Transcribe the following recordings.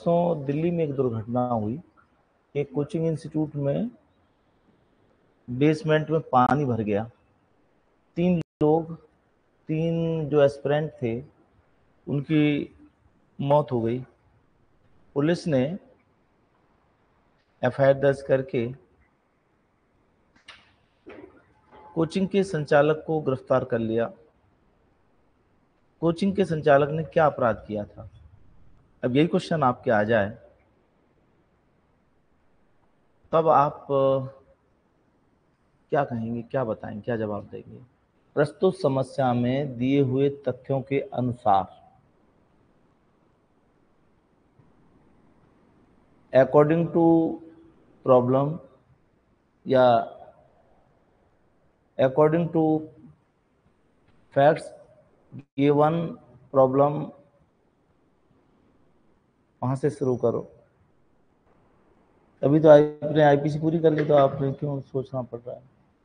परसों दिल्ली में एक दुर्घटना हुई। एक कोचिंग इंस्टीट्यूट में बेसमेंट में पानी भर गया। 3 जो एस्पिरेंट थे उनकी मौत हो गई। पुलिस ने एफआईआर दर्ज करके कोचिंग के संचालक को गिरफ्तार कर लिया। कोचिंग के संचालक ने क्या अपराध किया था? अब यही क्वेश्चन आपके आ जाए तब आप क्या कहेंगे, क्या बताएंगे, क्या जवाब देंगे? प्रस्तुत समस्या में दिए हुए तथ्यों के अनुसार अकॉर्डिंग टू प्रॉब्लम या according to facts given problem, वहां से शुरू करो। अभी तो आपने आईपीसी पूरी कर ली तो आपने क्यों सोचना पड़ रहा है?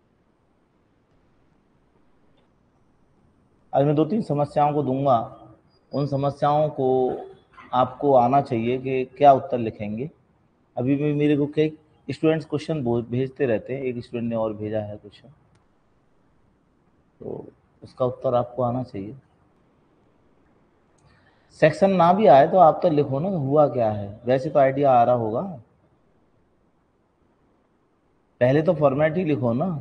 आज मैं 2-3 समस्याओं को दूंगा, उन समस्याओं को आपको आना चाहिए कि क्या उत्तर लिखेंगे। अभी भी मेरे को कई स्टूडेंट्स क्वेश्चन भेजते रहते हैं। एक स्टूडेंट ने और भेजा है क्वेश्चन, तो उसका उत्तर आपको आना चाहिए। सेक्शन ना भी आए तो आप तो लिखो ना हुआ क्या है। वैसे तो आइडिया आ रहा होगा, पहले तो फॉर्मेट ही लिखो ना।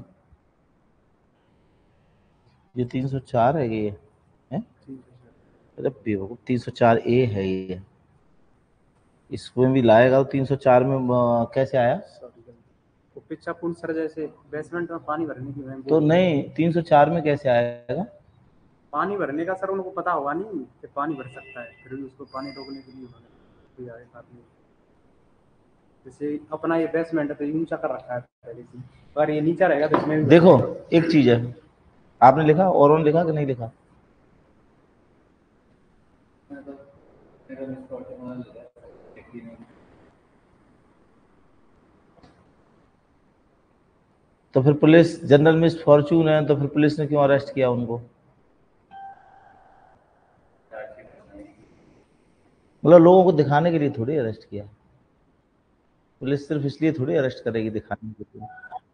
ये 304 है ये है? अरे बेवकूफ, 304 ए है ये। इसमें भी लाएगा तो 304 में कैसे आया? पिच्छापूर्ण सर जैसे बेसमेंट में पानी भरने की तो नहीं, 304 में कैसे आएगा? पानी भरने का सर उनको पता होगा नहीं कि पानी भर सकता है, फिर भी उसको पानी रोकने के लिए जैसे अपना ये बेसमेंट है तो ऊंचा कर रखा है पहले से, पर ये नीचा रहेगा तो इसमें देखो एक चीज है, आपने लिखा और लिखा कि नहीं लिखा? तो फिर पुलिस जनरल मिस फॉर्चून है, तो फिर पुलिस ने क्यों अरेस्ट किया उनको? मतलब लोगों को दिखाने के लिए थोड़ी अरेस्ट किया। पुलिस सिर्फ इसलिए थोड़ी अरेस्ट करेगी दिखाने के लिए।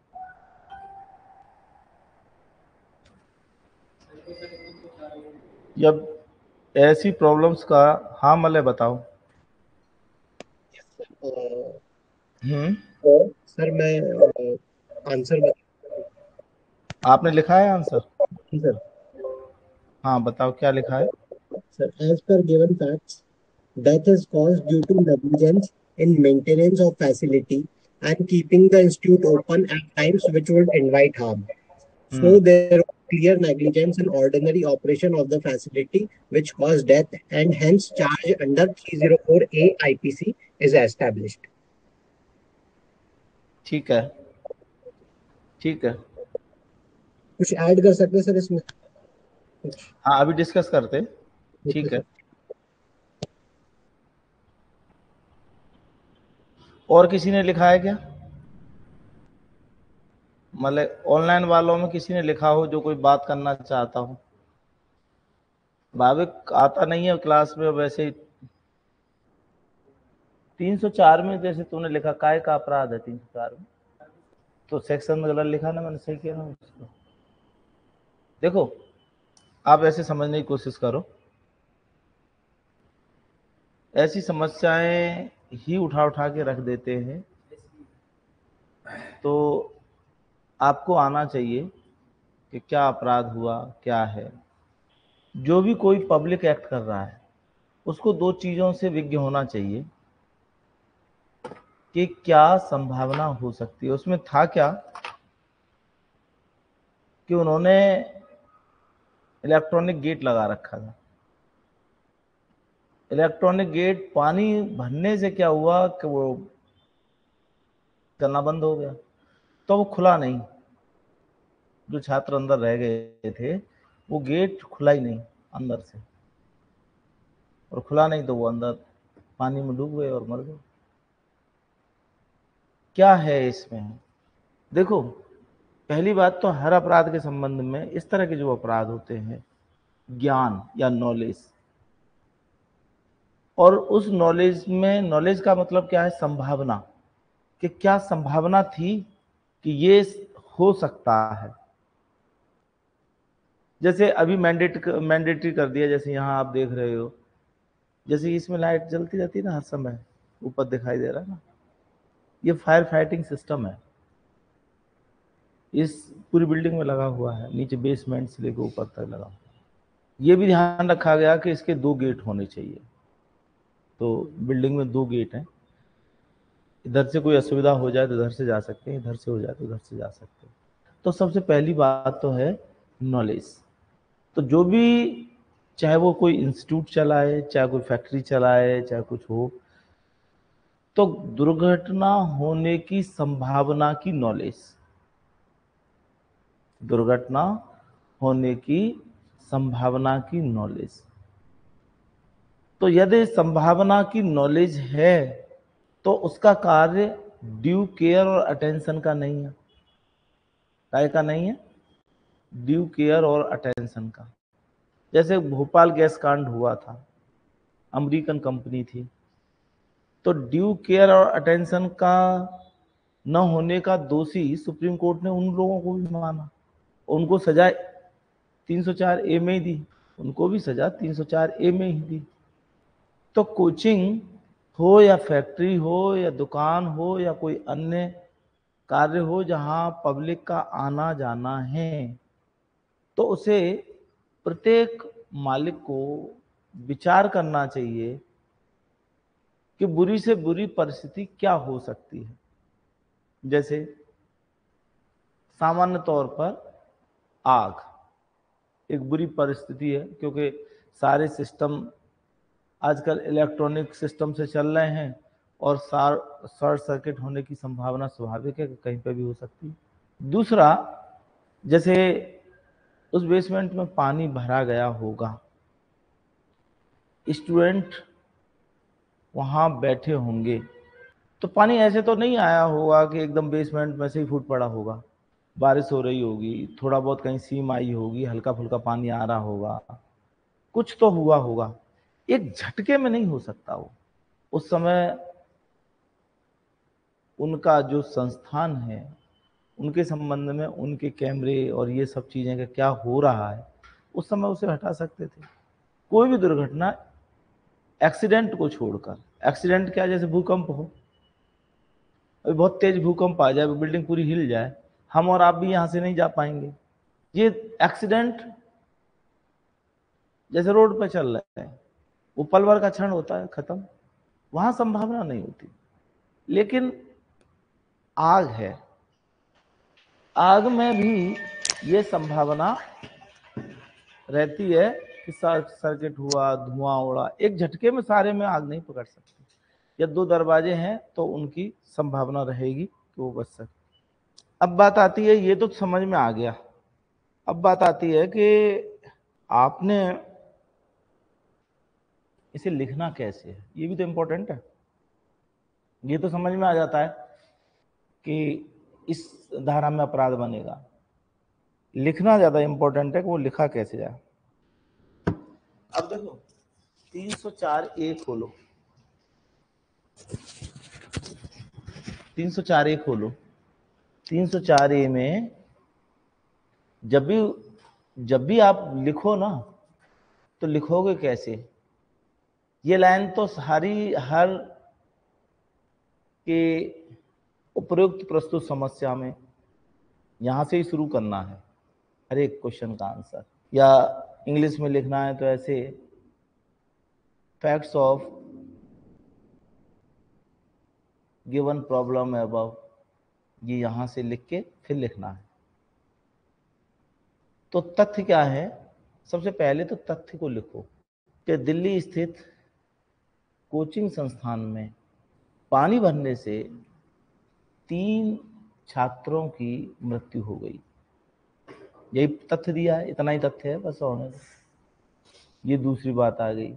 जब ऐसी प्रॉब्लम्स का हाँ मतलब बताओ। सर मैं आंसर आपने लिखा है आंसर? सर हाँ बताओ क्या लिखा है। Sir as per given facts, death is caused due to negligence in maintenance of facility and keeping the institute open at times which would invite harm. So there was clear negligence in ordinary operation of the facility which caused death, and hence charge under 304A IPC is established. ठीक है, ठीक है। कुछ add कर सकते हैं sir इसमें? हाँ अभी डिस्कस करते। ठीक है। और किसी ने लिखा है क्या? मतलब ऑनलाइन वालों में किसी ने लिखा हो जो कोई बात करना चाहता हो? भाविक आता नहीं है क्लास में वैसे ही। 304 में जैसे तूने लिखा काय का अपराध है 304 में, तो सेक्शन गलत लिखा ना, मैंने सही किया ना उसको। देखो आप ऐसे समझने की कोशिश करो, ऐसी समस्याएं ही उठा उठा के रख देते हैं। तो आपको आना चाहिए कि क्या अपराध हुआ, क्या है। जो भी कोई पब्लिक एक्ट कर रहा है उसको 2 चीजों से विज्ञ होना चाहिए कि क्या संभावना हो सकती है। उसमें था क्या कि उन्होंने इलेक्ट्रॉनिक गेट लगा रखा था। इलेक्ट्रॉनिक गेट पानी भरने से क्या हुआ कि वो चलना बंद हो गया, तो वो खुला नहीं। जो छात्र अंदर रह गए थे वो गेट खुला ही नहीं अंदर से, और खुला नहीं तो वो अंदर पानी में डूब गए और मर गए। क्या है इसमें? देखो पहली बात तो हर अपराध के संबंध में इस तरह के जो अपराध होते हैं, ज्ञान या नॉलेज, और उस नॉलेज में, नॉलेज का मतलब क्या है, संभावना, कि क्या संभावना थी कि ये हो सकता है। जैसे अभी मैंडेटरी कर दिया, जैसे यहाँ आप देख रहे हो, जैसे इसमें लाइट जलती रहती है ना हर समय, ऊपर दिखाई दे रहा है ना, ये फायर फाइटिंग सिस्टम है, इस पूरी बिल्डिंग में लगा हुआ है, नीचे बेसमेंट से लेकर ऊपर तक लगा हुआ है। ये भी ध्यान रखा गया कि इसके 2 गेट होने चाहिए। तो बिल्डिंग में 2 गेट हैं, इधर से कोई असुविधा हो जाए तो इधर से जा सकते हैं, इधर से हो जाए तो उधर से जा सकते हैं। तो सबसे पहली बात तो है नॉलेज। तो जो भी, चाहे वो कोई इंस्टीट्यूट चलाए, चाहे कोई फैक्ट्री चलाए, चाहे कुछ हो, तो दुर्घटना होने की संभावना की नॉलेज, दुर्घटना होने की संभावना की नॉलेज। तो यदि संभावना की नॉलेज है तो उसका कार्य ड्यू केयर और अटेंशन का नहीं है। काय का नहीं है? ड्यू केयर और अटेंशन का। जैसे भोपाल गैस कांड हुआ था, अमेरिकन कंपनी थी, तो ड्यू केयर और अटेंशन का न होने का दोषी सुप्रीम कोर्ट ने उन लोगों को भी माना, उनको सजा 304 ए में ही दी, उनको भी सजा 304 ए में ही दी। तो कोचिंग हो या फैक्ट्री हो या दुकान हो या कोई अन्य कार्य हो जहां पब्लिक का आना जाना है, तो उसे प्रत्येक मालिक को विचार करना चाहिए कि बुरी से बुरी परिस्थिति क्या हो सकती है। जैसे सामान्य तौर पर आग एक बुरी परिस्थिति है, क्योंकि सारे सिस्टम आजकल इलेक्ट्रॉनिक सिस्टम से चल रहे हैं और शॉर्ट सर्किट होने की संभावना स्वाभाविक है कि कहीं पर भी हो सकती है। दूसरा, जैसे उस बेसमेंट में पानी भरा गया होगा, स्टूडेंट वहां बैठे होंगे, तो पानी ऐसे तो नहीं आया होगा कि एकदम बेसमेंट में से ही फूट पड़ा होगा। बारिश हो रही होगी, थोड़ा बहुत कहीं सीम आई होगी, हल्का फुल्का पानी आ रहा होगा, कुछ तो हुआ होगा। एक झटके में नहीं हो सकता वो। उस समय उनका जो संस्थान है, उनके संबंध में उनके कैमरे और ये सब चीजें का क्या हो रहा है, उस समय उसे हटा सकते थे। कोई भी दुर्घटना, एक्सीडेंट को छोड़कर, एक्सीडेंट क्या, जैसे भूकंप हो, अभी बहुत तेज भूकंप आ जाए, बिल्डिंग पूरी हिल जाए, हम और आप भी यहां से नहीं जा पाएंगे। ये एक्सीडेंट जैसे रोड पे चल रहा है, वो पल भर का क्षण होता है, खत्म, वहां संभावना नहीं होती। लेकिन आग है, आग में भी ये संभावना रहती है कि शॉर्ट सर्किट हुआ, धुआं उड़ा, एक झटके में सारे में आग नहीं पकड़ सकती। या 2 दरवाजे हैं तो उनकी संभावना रहेगी कि वो बच सकते। अब बात आती है, ये तो समझ में आ गया, अब बात आती है कि आपने इसे लिखना कैसे है, ये भी तो इम्पोर्टेंट है। ये तो समझ में आ जाता है कि इस धारा में अपराध बनेगा, लिखना ज्यादा इंपॉर्टेंट है कि वो लिखा कैसे जाए। अब देखो 304 ए खोलो, 304 ए खोलो। 304 ए में जब भी आप लिखो ना, तो लिखोगे कैसे? ये लाइन तो सारी हर के उपयुक्त प्रस्तुत समस्या में यहां से ही शुरू करना है, हर एक क्वेश्चन का आंसर। या इंग्लिश में लिखना है तो ऐसे, facts of given problem above, ये यहां से लिख के फिर लिखना है। तो तथ्य क्या है? सबसे पहले तो तथ्य को लिखो कि दिल्ली स्थित कोचिंग संस्थान में पानी भरने से 3 छात्रों की मृत्यु हो गई। यही तथ्य दिया है, इतना ही तथ्य है बस, होने दो। ये दूसरी बात आ गई,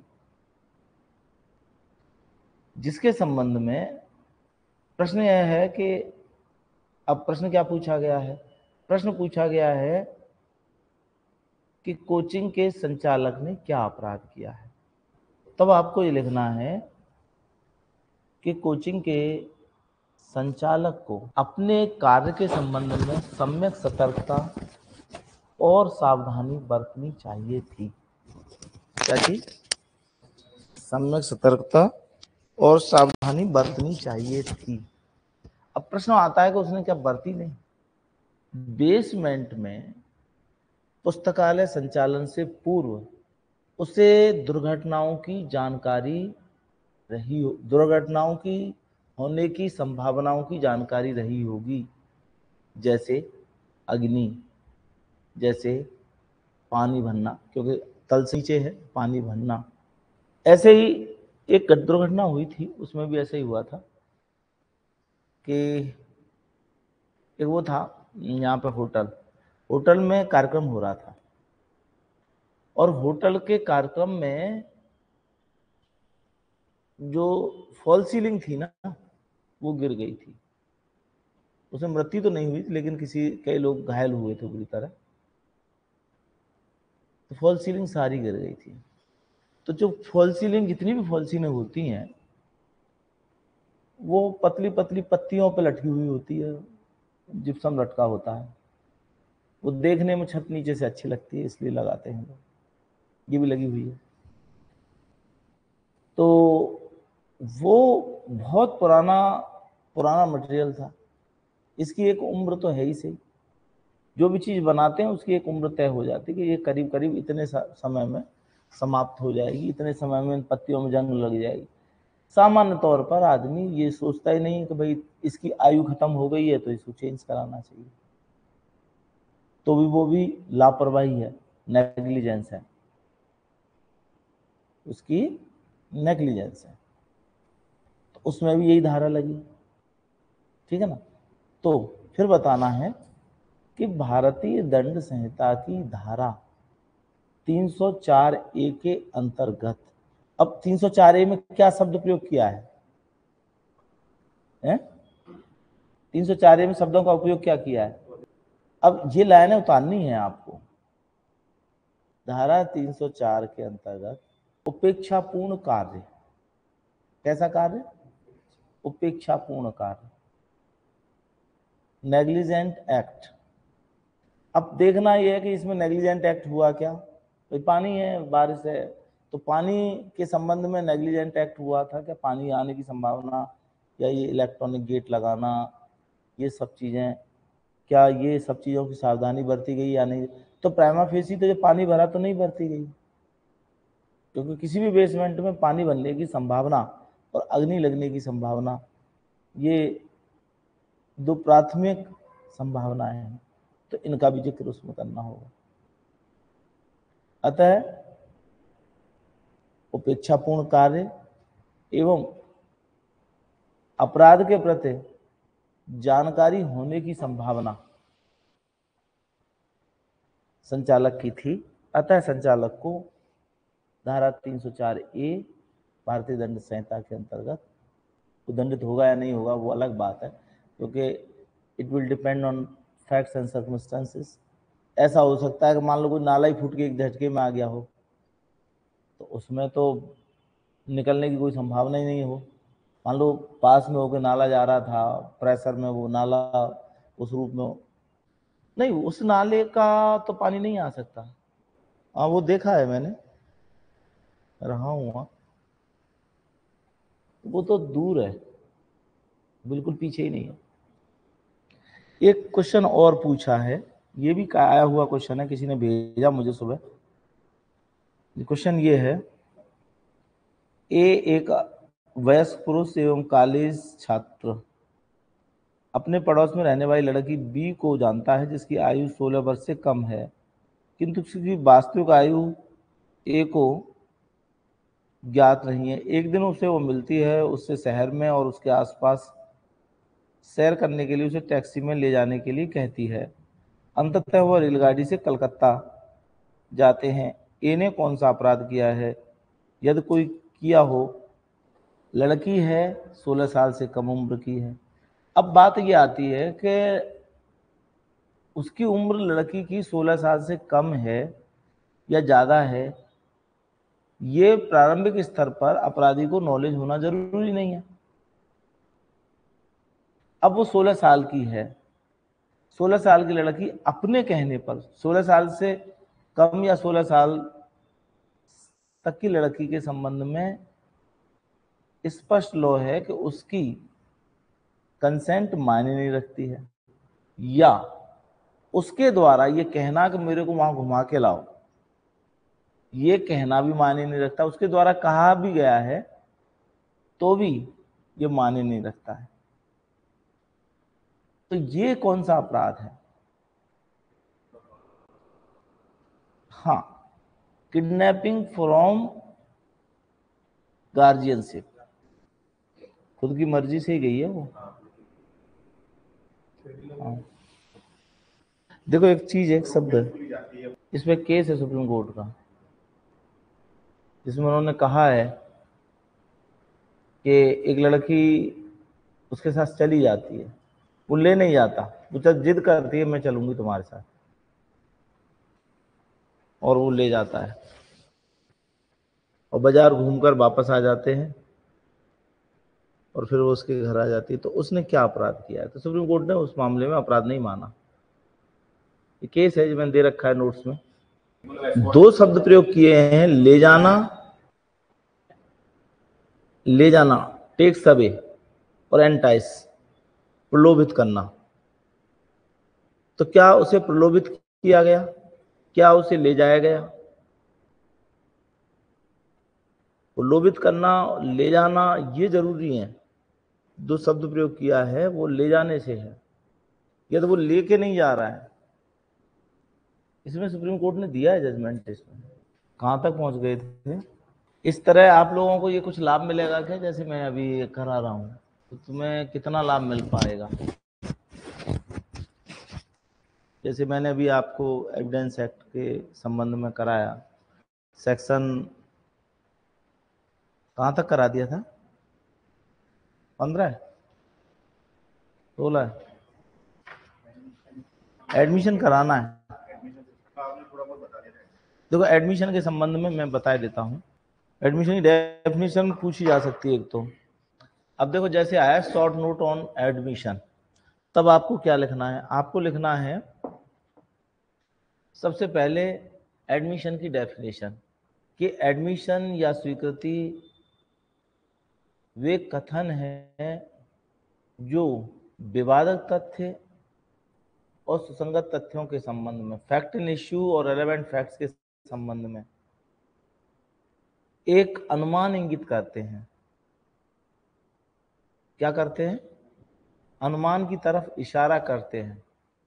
जिसके संबंध में प्रश्न यह है कि, अब प्रश्न क्या पूछा गया है? प्रश्न पूछा गया है कि कोचिंग के संचालक ने क्या अपराध किया है। तब आपको ये लिखना है कि कोचिंग के संचालक को अपने कार्य के संबंध में सम्यक सतर्कता और सावधानी बरतनी चाहिए थी। क्या चीज? सम्यक सतर्कता और सावधानी बरतनी चाहिए थी। अब प्रश्न आता है कि उसने क्या बरती नहीं? बेसमेंट में पुस्तकालय संचालन से पूर्व उसे दुर्घटनाओं की जानकारी रही हो, दुर्घटनाओं की होने की संभावनाओं की जानकारी रही होगी, जैसे अग्नि, जैसे पानी भरना, क्योंकि तल से नीचे है, पानी भरना। ऐसे ही एक दुर्घटना हुई थी, उसमें भी ऐसे ही हुआ था कि एक वो था यहाँ पे होटल में कार्यक्रम हो रहा था और होटल के कार्यक्रम में जो फॉल सीलिंग थी ना, वो गिर गई थी। उसमें मृत्यु तो नहीं हुई थी, लेकिन कई लोग घायल हुए थे बुरी तरह। तो फॉल सीलिंग सारी गिर गई थी। तो जो फॉल सीलिंग, जितनी भी फॉल सीलिंग होती हैं, वो पतली पतली पत्तियों पर लटकी हुई होती है, जिप्सम लटका होता है। वो देखने में छत नीचे से अच्छी लगती है, इसलिए लगाते हैं लोग। ये भी लगी हुई है। तो वो बहुत पुराना मटेरियल था। इसकी एक उम्र तो है ही सही। जो भी चीज बनाते हैं उसकी एक उम्र तय हो जाती है कि ये करीब करीब इतने समय में समाप्त हो जाएगी, इतने समय में इन पत्तियों में जंग लग जाएगी। सामान्य तौर पर आदमी ये सोचता ही नहीं कि भाई इसकी आयु खत्म हो गई है तो इसको चेंज कराना चाहिए। तो भी वो भी लापरवाही है, नेग्लिजेंस है, उसकी नेग्लिजेंस है। तो उसमें भी यही धारा लगी, ठीक है ना। तो फिर बताना है कि भारतीय दंड संहिता की धारा 304A के अंतर्गत, अब 304A में क्या शब्द प्रयोग किया है? 304A में शब्दों का उपयोग क्या किया है? अब ये लाइनें उतारनी है आपको। धारा 304 के अंतर्गत उपेक्षापूर्ण कार्य, कैसा कार्य? उपेक्षापूर्ण कार्य, नेग्लिजेंट एक्ट। अब देखना यह है कि इसमें नेग्लिजेंट एक्ट हुआ क्या। तो पानी है, बारिश है, तो पानी के संबंध में नेग्लिजेंट एक्ट हुआ था क्या? पानी आने की संभावना, या ये इलेक्ट्रॉनिक गेट लगाना, ये सब चीजें, क्या ये सब चीजों की सावधानी बरती गई या नहीं? तो प्राइमा फेसी तो जो पानी भरा तो नहीं बरती गई, क्योंकि किसी भी बेसमेंट में पानी बनने की संभावना और अग्नि लगने की संभावना, ये दो प्राथमिक संभावनाएं हैं, तो इनका भी जिक्र उसमें करना होगा। अतः उपेक्षापूर्ण कार्य एवं अपराध के प्रति जानकारी होने की संभावना संचालक की थी। अतः संचालक को धारा 304A भारतीय दंड संहिता के अंतर्गत दंडित होगा या नहीं होगा वो अलग बात है, क्योंकि it will depend on facts and circumstances. ऐसा हो सकता है कि मान लो कोई नाला ही फूट के एक झटके में आ गया हो, तो उसमें तो निकलने की कोई संभावना ही नहीं हो। मान लो पास में होकर नाला जा रहा था, प्रेशर में वो नाला उस रूप में नहीं, उस नाले का तो पानी नहीं आ सकता। हाँ, वो देखा है मैंने, रहा हूँ वहाँ, वो तो दूर है, बिल्कुल पीछे ही नहीं है। एक क्वेश्चन और पूछा है, ये भी आया हुआ क्वेश्चन है, किसी ने भेजा मुझे सुबह। क्वेश्चन ये है, एक वयस्क पुरुष एवं कॉलेज छात्र अपने पड़ोस में रहने वाली लड़की बी को जानता है जिसकी आयु 16 वर्ष से कम है, किंतु उसकी वास्तविक आयु ए को ज्ञात नहीं है। एक दिन उसे वो मिलती है, उससे शहर में और उसके आसपास सैर करने के लिए उसे टैक्सी में ले जाने के लिए कहती है। अंततः वह रेलगाड़ी से कलकत्ता जाते हैं। ए ने कौन सा अपराध किया है? यदि कोई किया हो। लड़की है, 16 साल से कम उम्र की है। अब बात ये आती है कि उसकी उम्र लड़की की 16 साल से कम है या ज़्यादा है, ये प्रारंभिक स्तर पर अपराधी को नॉलेज होना जरूरी नहीं है। अब वो 16 साल की है, 16 साल की लड़की अपने कहने पर, 16 साल से कम या 16 साल तक की लड़की के संबंध में स्पष्ट लॉ है कि उसकी कंसेंट मायने नहीं रखती है, या उसके द्वारा ये कहना कि मेरे को वहां घुमा के लाओ, ये कहना भी मायने नहीं रखता। उसके द्वारा कहा भी गया है तो भी ये मायने नहीं रखता है। तो ये कौन सा अपराध है? हाँ, किडनैपिंग फ्रॉम गार्जियनशिप, खुद की मर्जी से ही गई है वो। हाँ। देखो एक चीज है, एक शब्द है, इसमें केस है सुप्रीम कोर्ट का, जिसमें उन्होंने कहा है कि एक लड़की उसके साथ चली जाती है, वो ले नहीं जाता, वो जब जिद करती है मैं चलूंगी तुम्हारे साथ, और वो ले जाता है और बाजार घूमकर वापस आ जाते हैं और फिर वो उसके घर आ जाती है। तो उसने क्या अपराध किया है? तो सुप्रीम कोर्ट ने उस मामले में अपराध नहीं माना। ये केस है जो मैंने दे रखा है नोट्स में। 2 शब्द प्रयोग किए हैं, ले जाना, ले जाना, टेक्स अवे, और एंटाइस, प्रलोभित करना। तो क्या उसे प्रलोभित किया गया? क्या उसे ले जाया गया? प्रलोभित करना, ले जाना, ये जरूरी है। 2 शब्द प्रयोग किया है, वो ले जाने से है, या तो वो लेके नहीं जा रहा है। इसमें सुप्रीम कोर्ट ने दिया है जजमेंट। इसमें कहां तक पहुंच गए थे? इस तरह आप लोगों को ये कुछ लाभ मिलेगा क्या, जैसे मैं अभी करा रहा हूं? तो तुम्हें कितना लाभ मिल पाएगा? जैसे मैंने अभी आपको एविडेंस एक्ट के संबंध में कराया, सेक्शन कहां तक करा दिया था? 15, 16 एडमिशन कराना है। देखो एडमिशन के संबंध में मैं बता देता हूँ। एडमिशन की डेफिनेशन पूछी जा सकती है एक तो। अब देखो जैसे आया शॉर्ट नोट ऑन एडमिशन, तब आपको क्या लिखना है? आपको लिखना है सबसे पहले एडमिशन की डेफिनेशन, कि एडमिशन या स्वीकृति वे कथन है जो विवादक तथ्य और सुसंगत तथ्यों के संबंध में, फैक्ट इन इश्यू और रेलेवेंट फैक्ट्स के संबंध में एक अनुमान इंगित करते हैं। क्या करते हैं? अनुमान की तरफ इशारा करते हैं,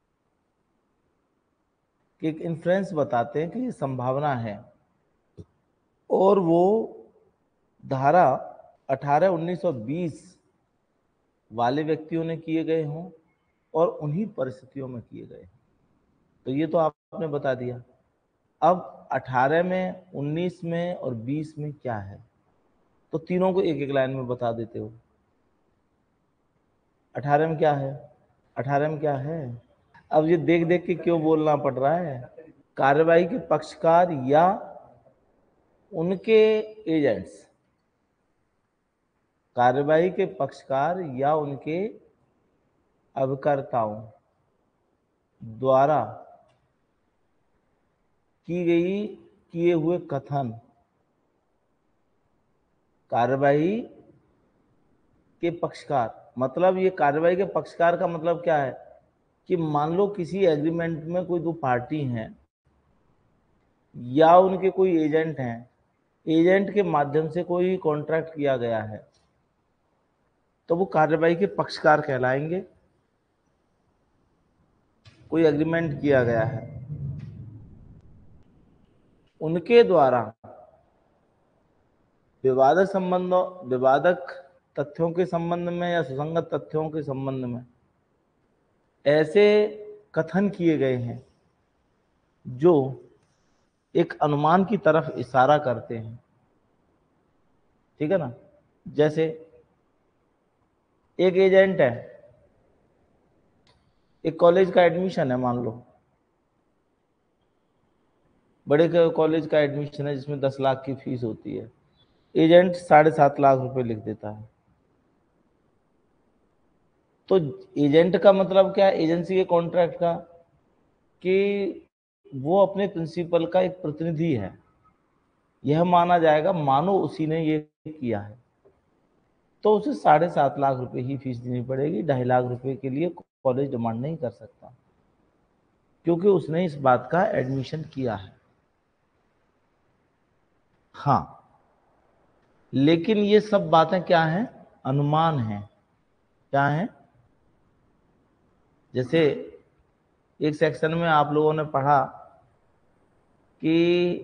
कि एक इन्फ्लुएंस बताते हैं कि ये संभावना है, और वो धारा 18/1920 वाले व्यक्तियों ने किए गए हों और उन्हीं परिस्थितियों में किए गए। तो ये तो आपने बता दिया। अब 18 में, 19 में और 20 में क्या है, तो तीनों को एक एक लाइन में बता देते हो। 18 में क्या है? 18 में क्या है? अब ये देख देख के क्यों बोलना पड़ रहा है? कार्यवाही के पक्षकार या उनके एजेंट्स, कार्यवाही के पक्षकार या उनके अभिकर्ताओं द्वारा किए हुए कथन, कार्यवाही के पक्षकार, मतलब ये कार्यवाही के पक्षकार का मतलब क्या है? कि मान लो किसी एग्रीमेंट में कोई 2 पार्टी हैं या उनके कोई एजेंट हैं, एजेंट के माध्यम से कोई कॉन्ट्रैक्ट किया गया है, तो वो कार्यवाही के पक्षकार कहलाएंगे। कोई एग्रीमेंट किया गया है, उनके द्वारा विवादक तथ्यों के संबंध में या सुसंगत तथ्यों के संबंध में ऐसे कथन किए गए हैं जो एक अनुमान की तरफ इशारा करते हैं। ठीक है ना? जैसे एक एजेंट है, एक कॉलेज का एडमिशन है मान लो, बड़े कॉलेज का एडमिशन है जिसमें 10 लाख की फीस होती है, एजेंट 7.5 लाख रुपए लिख देता है। तो एजेंट का मतलब क्या है एजेंसी के कॉन्ट्रैक्ट का, कि वो अपने प्रिंसिपल का एक प्रतिनिधि है, यह माना जाएगा मानो उसी ने ये किया है, तो उसे 7.5 लाख रुपए ही फीस देनी पड़ेगी। 2.5 लाख रुपए के लिए कॉलेज डिमांड नहीं कर सकता, क्योंकि उसने इस बात का एडमिशन किया है। हाँ, लेकिन ये सब बातें क्या हैं, अनुमान हैं। क्या है, जैसे एक सेक्शन में आप लोगों ने पढ़ा कि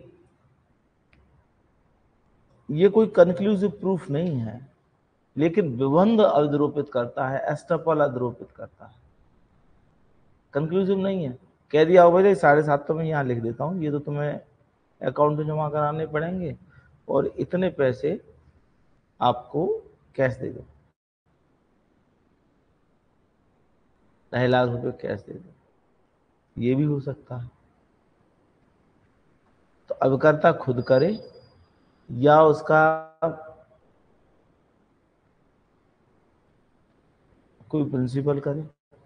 ये कोई कंक्लूसिव प्रूफ नहीं है, लेकिन विबंध अध्रोपित करता है, एस्टपल अध्रोपित करता है, कंक्लूसिव नहीं है। कह दिया हो भाई 7.5 तो मैं यहाँ लिख देता हूँ, ये तो तुम्हें अकाउंट में जमा कराने पड़ेंगे और इतने पैसे आपको कैश दे दो, 2.5 लाख रुपए कैश दे दो, ये भी हो सकता है। तो अभिकर्ता खुद करे या उसका कोई प्रिंसिपल करे,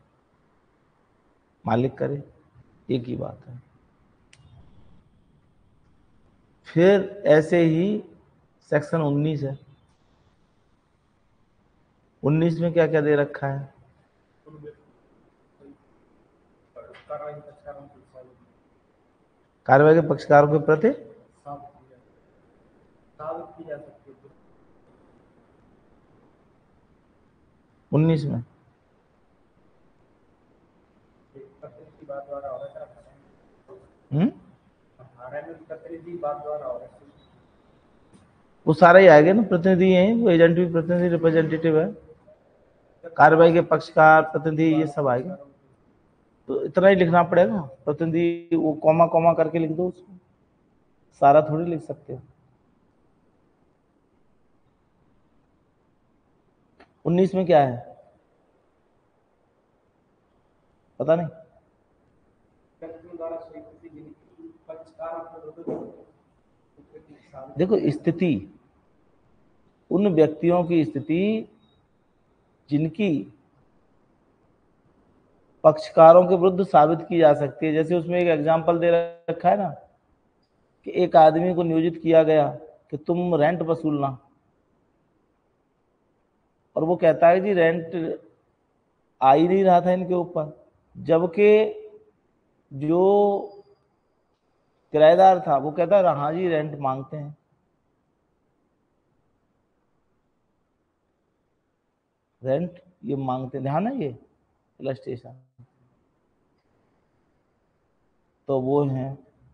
मालिक करे, एक ही बात है। फिर ऐसे ही सेक्शन 19 है। 19 में क्या क्या दे रखा है, कार्रवाई के पक्षकारों के प्रति साबित की जा सकती है 19 में प्रतिनिधि बात द्वारा हो रहा है। प्रतिनिधि बात द्वारा हो रहा है, वो सारा ही आएगा ना, प्रतिनिधि है वो, एजेंट भी प्रतिनिधि रिप्रेजेंटेटिव है, कार्रवाई के पक्षकार प्रतिनिधि ये सब आएगा। तो इतना ही लिखना पड़ेगा, प्रतिनिधि वो कॉमा कॉमा करके लिख दो उसको, सारा थोड़ी लिख सकते हो। 19 में क्या है पता नहीं, देखो स्थिति, उन व्यक्तियों की स्थिति जिनकी पक्षकारों के विरुद्ध साबित की जा सकती है। जैसे उसमें एक एग्जाम्पल दे रखा है ना कि एक आदमी को नियोजित किया गया कि तुम रेंट वसूलना, और वो कहता है जी रेंट आ ही नहीं रहा था इनके ऊपर, जबकि जो किराएदार था वो कहता है हाँ जी रेंट मांगते हैं। रेंट ये मांगते हैं, ध्यान है ये इलस्ट्रेशन, तो वो है।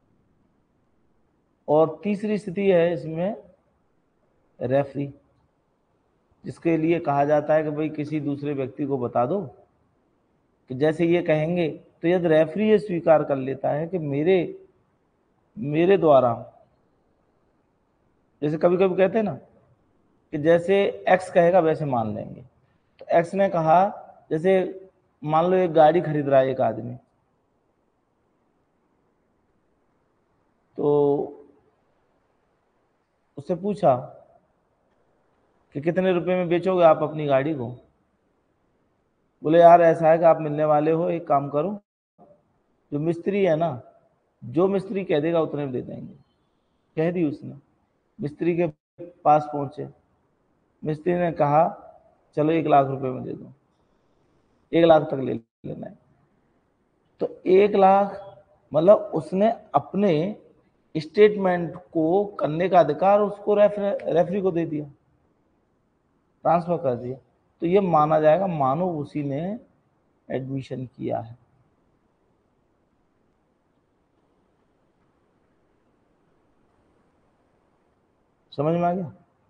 और तीसरी स्थिति है इसमें रेफरी, जिसके लिए कहा जाता है कि भाई किसी दूसरे व्यक्ति को बता दो कि जैसे ये कहेंगे, तो यदि रेफरी ये स्वीकार कर लेता है कि मेरे द्वारा, जैसे कभी कभी कहते हैं ना कि जैसे एक्स कहेगा वैसे मान लेंगे, तो एक्स ने कहा, जैसे मान लो एक गाड़ी खरीद रहा है एक आदमी, तो उससे पूछा कि कितने रुपए में बेचोगे आप अपनी गाड़ी को। बोले यार ऐसा है कि आप मिलने वाले हो, एक काम करो, जो मिस्त्री है ना, जो मिस्त्री कह देगा उतने में दे देंगे। कह दी उसने, मिस्त्री के पास पहुंचे, मिस्त्री ने कहा चलो 1 लाख रुपए में दे दो, 1 लाख तक ले लेना है। तो 1 लाख मतलब उसने अपने स्टेटमेंट को करने का अधिकार उसको रेफरी को दे दिया, ट्रांसफर कर दिया, तो ये माना जाएगा मानो उसी ने एडमिशन किया है। समझ में आ गया?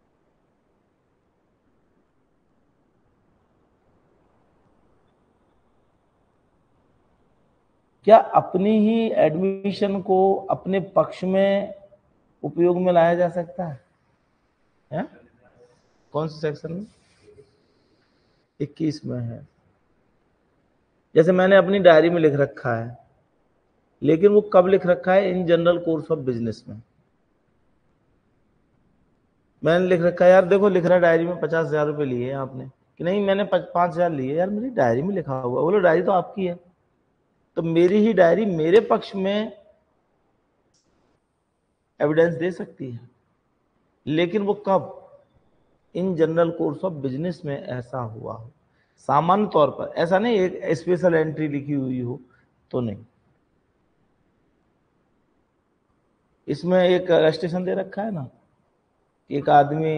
क्या अपनी ही एडमिशन को अपने पक्ष में उपयोग में लाया जा सकता है? कौन से सेक्शन में? 21 में है। जैसे मैंने अपनी डायरी में लिख रखा है लेकिन वो कब लिख रखा है? In general course of business में। मैंने लिख रखा है, यार देखो लिख रहा है डायरी में 50,000 रुपये लिए हैं आपने, कि नहीं मैंने 5,000 लिए। यार मेरी डायरी में लिखा हुआ। बोलो डायरी तो आपकी है, तो मेरी ही डायरी मेरे पक्ष में एविडेंस दे सकती है, लेकिन वो कब? In general course of business में ऐसा हुआ हो। सामान्य तौर पर ऐसा नहीं एक स्पेशल एंट्री लिखी हुई हो तो नहीं। इसमें एक रजिस्ट्रेशन दे रखा है ना, एक आदमी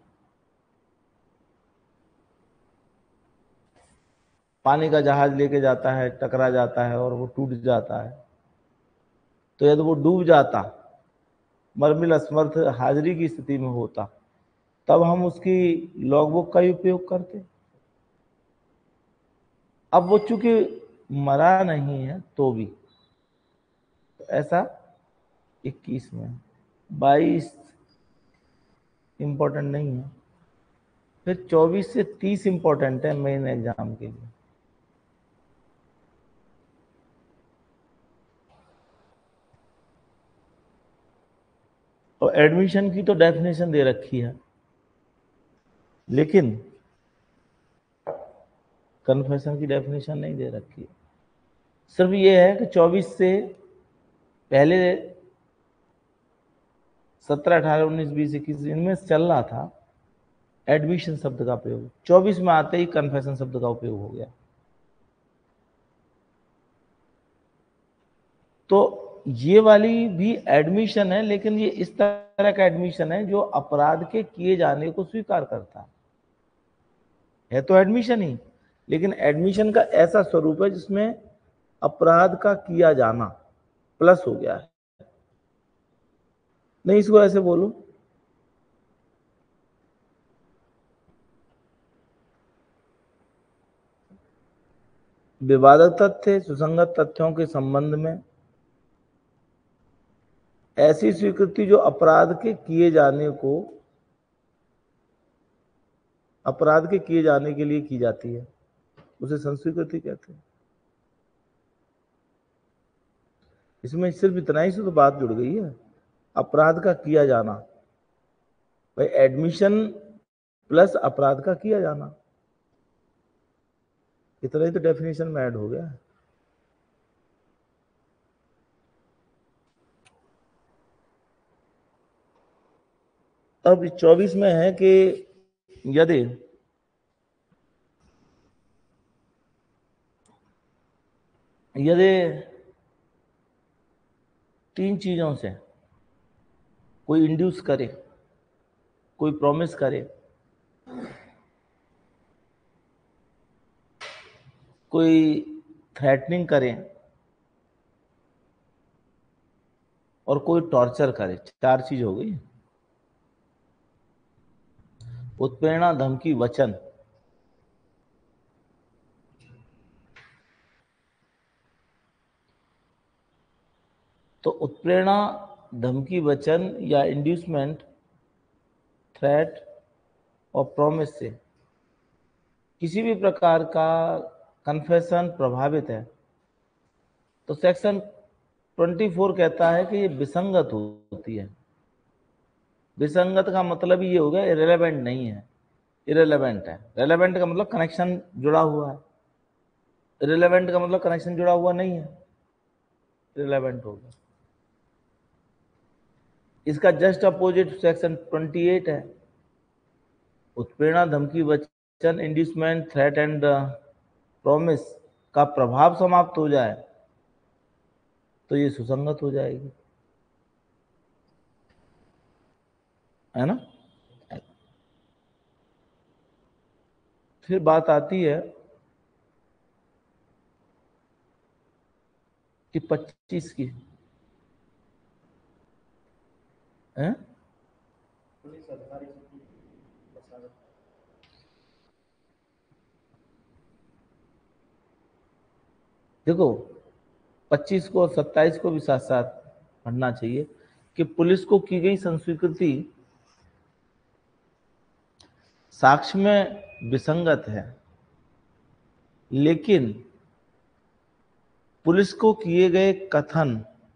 पानी का जहाज लेके जाता है, टकरा जाता है और वो टूट जाता है, तो यदि वो डूब जाता, मरमिल असमर्थ हाजिरी की स्थिति में होता, तब हम उसकी लॉगबुक का ही उपयोग करते। अब वो चूंकि मरा नहीं है तो भी, तो ऐसा 21 में, 22 इंपॉर्टेंट नहीं है, फिर 24 से 30 इंपॉर्टेंट है मेन एग्जाम के लिए। और एडमिशन की तो डेफिनेशन दे रखी है, लेकिन कन्फेशन की डेफिनेशन नहीं दे रखी है। सिर्फ ये है कि 24 से पहले 17, 18, 19, 20, 21 इनमें चल रहा था एडमिशन शब्द का प्रयोग, 24 में आते ही कन्फेशन शब्द का उपयोग हो गया। तो ये वाली भी एडमिशन है, लेकिन ये इस तरह का एडमिशन है जो अपराध के किए जाने को स्वीकार करता है तो एडमिशन ही, लेकिन एडमिशन का ऐसा स्वरूप है जिसमें अपराध का किया जाना प्लस हो गया है। नहीं, इसको ऐसे बोलो, विवादक तथ्य सुसंगत तथ्यों के संबंध में ऐसी स्वीकृति जो अपराध के किए जाने के लिए की जाती है, उसे संस्वीकृति कहते हैं। इसमें सिर्फ इतना ही से तो बात जुड़ गई है, अपराध का किया जाना। भाई एडमिशन प्लस अपराध का किया जाना, इतना ही तो डेफिनेशन में ऐड हो गया है। अब 24 में है कि यदि तीन चीजों से कोई इंड्यूस करे, कोई प्रॉमिस करे, कोई थ्रेटनिंग करे और कोई टॉर्चर करे, चार चीज हो गई। उत्प्रेरणा, धमकी, वचन। तो उत्प्रेरणा, धमकी, वचन या इंड्यूसमेंट, थ्रेट और प्रॉमिस से किसी भी प्रकार का कन्फेशन प्रभावित है तो सेक्शन 24 कहता है कि ये विसंगत होती है। विसंगत का मतलब ये हो गया इरेलेवेंट नहीं है, इरेलेवेंट है। रेलेवेंट का मतलब कनेक्शन जुड़ा हुआ है, इरेलेवेंट का मतलब कनेक्शन जुड़ा हुआ नहीं है, इरेलेवेंट हो गया। इसका जस्ट अपोजिट सेक्शन 28 है। उत्प्रेरणा, धमकी, वचन, इंड्यूसमेंट, थ्रेट एंड प्रॉमिस का प्रभाव समाप्त हो जाए तो ये सुसंगत हो जाएगी, है ना। फिर बात आती है कि 25 की है? देखो 25 को और 27 को भी साथ साथ पढ़ना चाहिए कि पुलिस को की गई संस्वीकृति साक्ष्य में विसंगत है, लेकिन पुलिस को किए गए कथन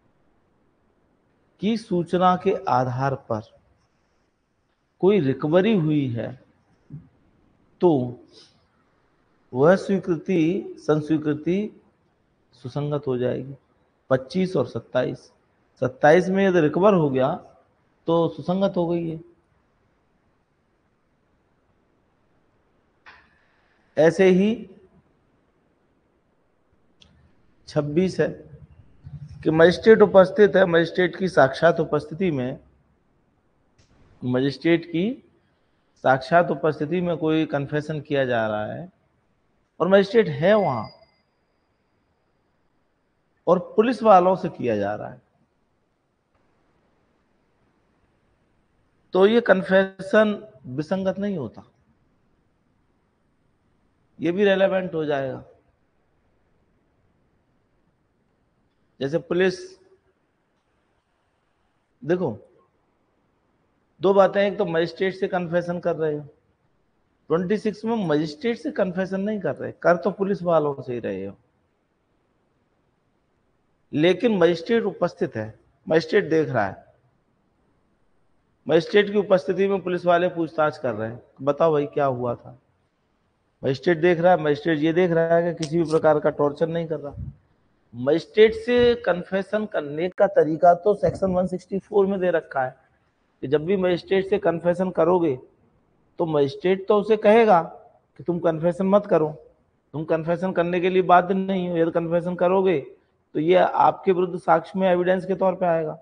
की सूचना के आधार पर कोई रिकवरी हुई है तो वह संस्वीकृति सुसंगत हो जाएगी। 25 और 27 में यदि रिकवर हो गया तो सुसंगत हो गई है। ऐसे ही 26 है कि मजिस्ट्रेट उपस्थित है, मजिस्ट्रेट की साक्षात उपस्थिति में कोई कन्फेशन किया जा रहा है और मजिस्ट्रेट है वहां और पुलिस वालों से किया जा रहा है, तो ये कन्फेशन विसंगत नहीं होता, ये भी रेलेवेंट हो जाएगा। जैसे पुलिस, देखो दो बातें, एक तो मजिस्ट्रेट से कन्फेशन कर रहे हो, 26 में मजिस्ट्रेट से कन्फेशन नहीं कर रहे, कर तो पुलिस वालों से ही रहे हो, लेकिन मजिस्ट्रेट उपस्थित है, मजिस्ट्रेट देख रहा है, मजिस्ट्रेट की उपस्थिति में पुलिस वाले पूछताछ कर रहे हैं, बताओ भाई क्या हुआ था। मजिस्ट्रेट देख रहा है, मजिस्ट्रेट ये देख रहा है कि किसी भी प्रकार का टॉर्चर नहीं कर रहा। मजिस्ट्रेट से कन्फेशन करने का तरीका तो सेक्शन 164 में दे रखा है कि जब भी मजिस्ट्रेट से कन्फेशन करोगे तो मजिस्ट्रेट तो उसे कहेगा कि तुम कन्फेशन मत करो, तुम कन्फेशन करने के लिए बाध्य नहीं हो, यदि कन्फेशन करोगे तो ये आपके विरुद्ध साक्ष्य में एविडेंस के तौर पे आएगा।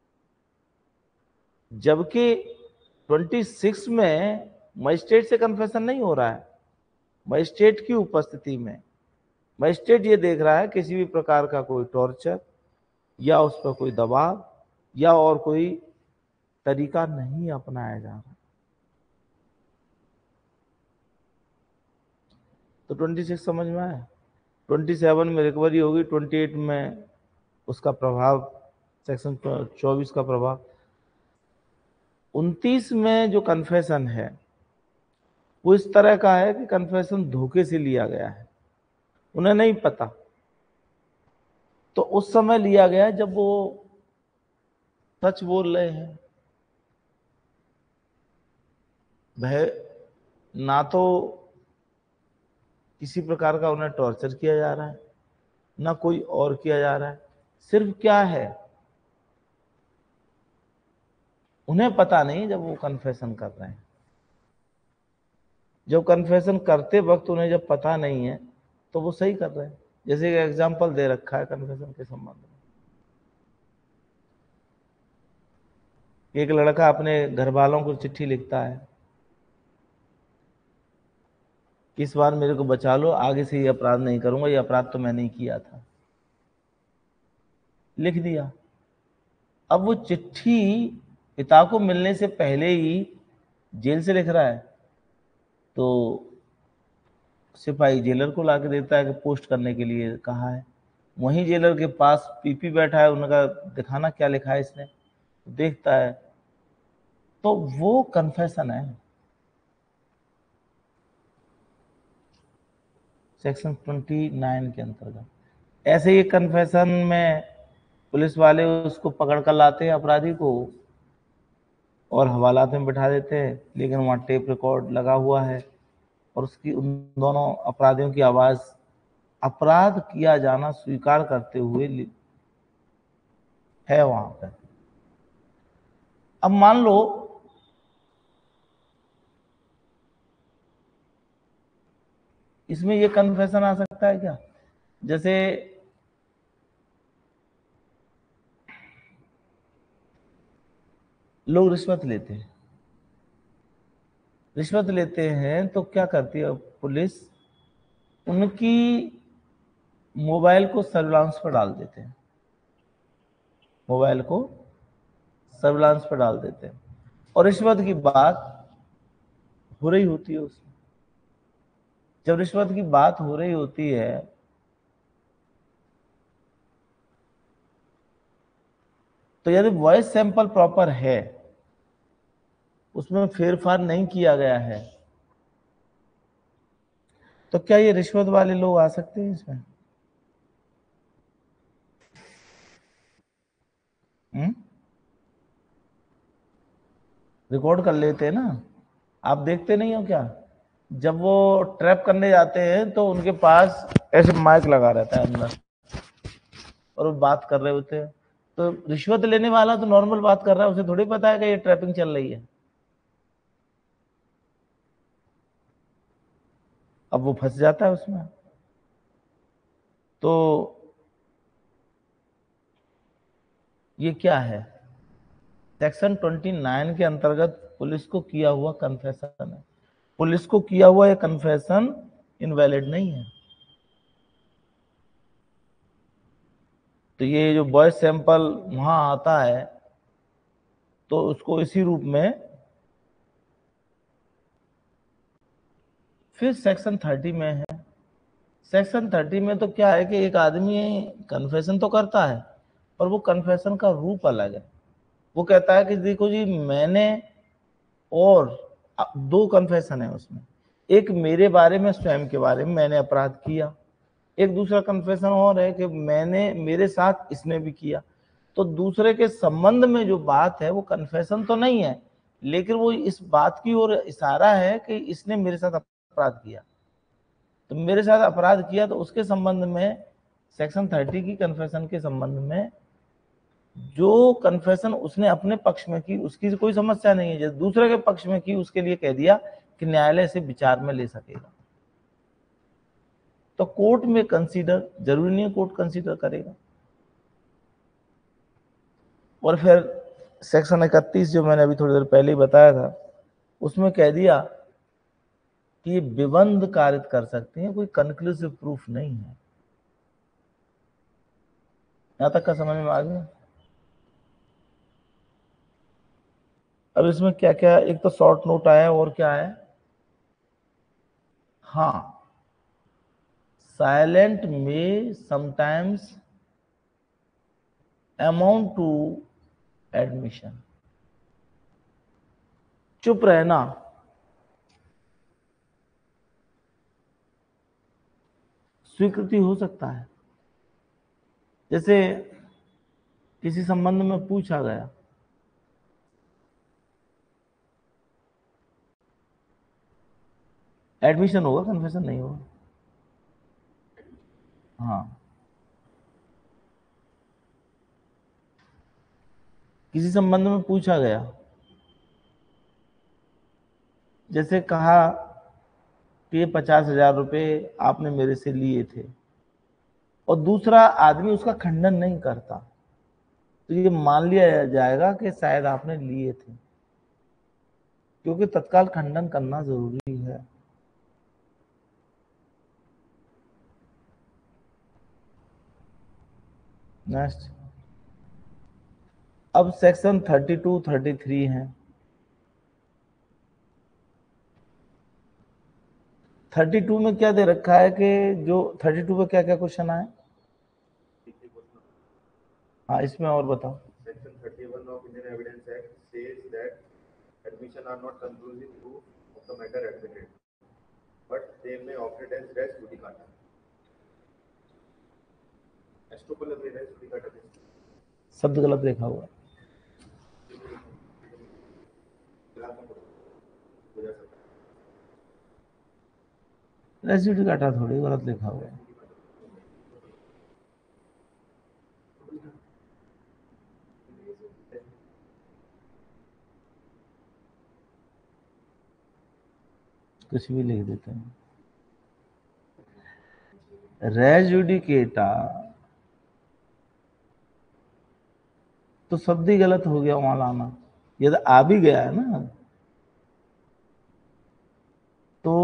जबकि 26 में मजिस्ट्रेट से कन्फेशन नहीं हो रहा है, मजिस्ट्रेट की उपस्थिति में मजिस्ट्रेट ये देख रहा है किसी भी प्रकार का कोई टॉर्चर या उस पर कोई दबाव या और कोई तरीका नहीं अपनाया जा रहा। तो 26 समझ में आया। 27 में रिकवरी होगी, 28 में उसका प्रभाव, सेक्शन 24 का प्रभाव। 29 में जो कन्फेशन है वो इस तरह का है कि कन्फेशन धोखे से लिया गया है, उन्हें नहीं पता, तो उस समय लिया गया जब वो सच बोल रहे हैं। वह ना तो किसी प्रकार का उन्हें टॉर्चर किया जा रहा है, ना कोई और किया जा रहा है, सिर्फ क्या है, उन्हें पता नहीं जब वो कन्फेशन कर रहे हैं। जब कन्फेशन करते वक्त उन्हें जब पता नहीं है तो वो सही कर रहे हैं। जैसे एक एग्जाम्पल दे रखा है कन्फेशन के संबंध में। एक लड़का अपने घर वालों को चिट्ठी लिखता है कि इस बार मेरे को बचा लो, आगे से ये अपराध नहीं करूंगा, ये अपराध तो मैंने ही किया था, लिख दिया। अब वो चिट्ठी पिता को मिलने से पहले ही जेल से लिख रहा है, तो सिपाही जेलर को लाके देता है कि पोस्ट करने के लिए कहा है। वहीं जेलर के पास पीपी बैठा है, उनका दिखाना क्या लिखा है इसने, देखता है तो वो कन्फेशन है, सेक्शन 29 के अंतर्गत। ऐसे ही कन्फेशन में पुलिस वाले उसको पकड़ कर लाते हैं अपराधी को और हवालात में बिठा देते हैं, लेकिन वहां टेप रिकॉर्ड लगा हुआ है और उसकी उन दोनों अपराधियों की आवाज अपराध किया जाना स्वीकार करते हुए है वहां पर। अब मान लो इसमें ये कन्फेशन आ सकता है क्या, जैसे लोग रिश्वत लेते हैं तो क्या करती है पुलिस, उनकी मोबाइल को सर्विलांस पर डाल देते हैं, मोबाइल को सर्विलांस पर डाल देते हैं और रिश्वत की बात हो रही होती है उसमें। जब रिश्वत की बात हो रही होती है तो यदि वॉइस सैंपल प्रॉपर है, उसमें फेरफार नहीं किया गया है, तो क्या ये रिश्वत वाले लोग आ सकते हैं इसमें? रिकॉर्ड कर लेते हैं ना, आप देखते नहीं हो क्या? जब वो ट्रैप करने जाते हैं तो उनके पास ऐसे माइक लगा रहता है अंदर और वो बात कर रहे होते हैं। तो रिश्वत लेने वाला तो नॉर्मल बात कर रहा है, उसे थोड़ी पता है कि ये ट्रैपिंग चल रही है। अब वो फंस जाता है उसमें। तो ये क्या है? सेक्शन 29 के अंतर्गत पुलिस को किया हुआ कन्फेशन है। पुलिस को किया हुआ ये कन्फेशन इनवैलिड नहीं है। तो ये जो वॉइस सैंपल वहां आता है तो उसको इसी रूप में फिर सेक्शन 30 में है। सेक्शन 30 में तो क्या है कि एक आदमी कन्फेशन तो करता है पर वो कन्फेशन का रूप अलग है। वो कहता है कि देखो जी मैंने, और दो कन्फेशन है उसमें, एक मेरे बारे में, स्वयं के बारे में मैंने अपराध किया, एक दूसरा कन्फेशन और है कि मैंने, मेरे साथ इसने भी किया। तो दूसरे के संबंध में जो बात है वो कन्फेशन तो नहीं है, लेकिन वो इस बात की ओर इशारा है कि इसने मेरे साथ अपराध किया। तो मेरे साथ अपराध किया तो उसके संबंध में सेक्शन 30 की कन्फेशन के संबंध में जो कन्फेशन उसने अपने पक्ष में की उसकी कोई समस्या नहीं है, जैसे दूसरे के पक्ष में की उसके लिए कह दिया कि न्यायालय इसे विचार में ले सकेगा। तो कोर्ट में कंसीडर, जरूरी नहीं है कोर्ट कंसीडर करेगा। और फिर सेक्शन 31 जो मैंने अभी थोड़ी देर पहले ही बताया था, उसमें कह दिया कि ये विबंध कारित कर सकते हैं, कोई कंक्लूसिव प्रूफ नहीं है। यहां तक का समझ में आ गया? अब इसमें क्या क्या, एक तो शॉर्ट नोट आया और क्या है, हाँ, साइलेंट में समटाइम्स अमाउंट टू एडमिशन। चुप रहना स्वीकृति हो सकता है। जैसे किसी संबंध में पूछा गया, एडमिशन होगा, कन्फेशन नहीं होगा। हाँ, किसी संबंध में पूछा गया, जैसे कहा कि ये 50,000 रुपये आपने मेरे से लिए थे, और दूसरा आदमी उसका खंडन नहीं करता, तो ये मान लिया जाएगा कि शायद आपने लिए थे, क्योंकि तत्काल खंडन करना जरूरी है। नेक्स्ट, अब सेक्शन 32, 33 है। 32 में क्या दे रखा है कि जो 32 में क्या क्या क्वेश्चन आए, हाँ इसमें और बताओ। Section 31 of Indian Evidence Act says that admission are not conclusive proof of the matter admitted, but they may operate as res judicata. Estoppel of res judicata. शब्द गलत लिखा हुआ, रेस काटा थोड़ी गलत लिखा हुआ है। कुछ भी लिख देते हैं, रेस जुडिकेटा तो शब्द ही गलत हो गया वहां लाना। यदि आ भी गया है ना तो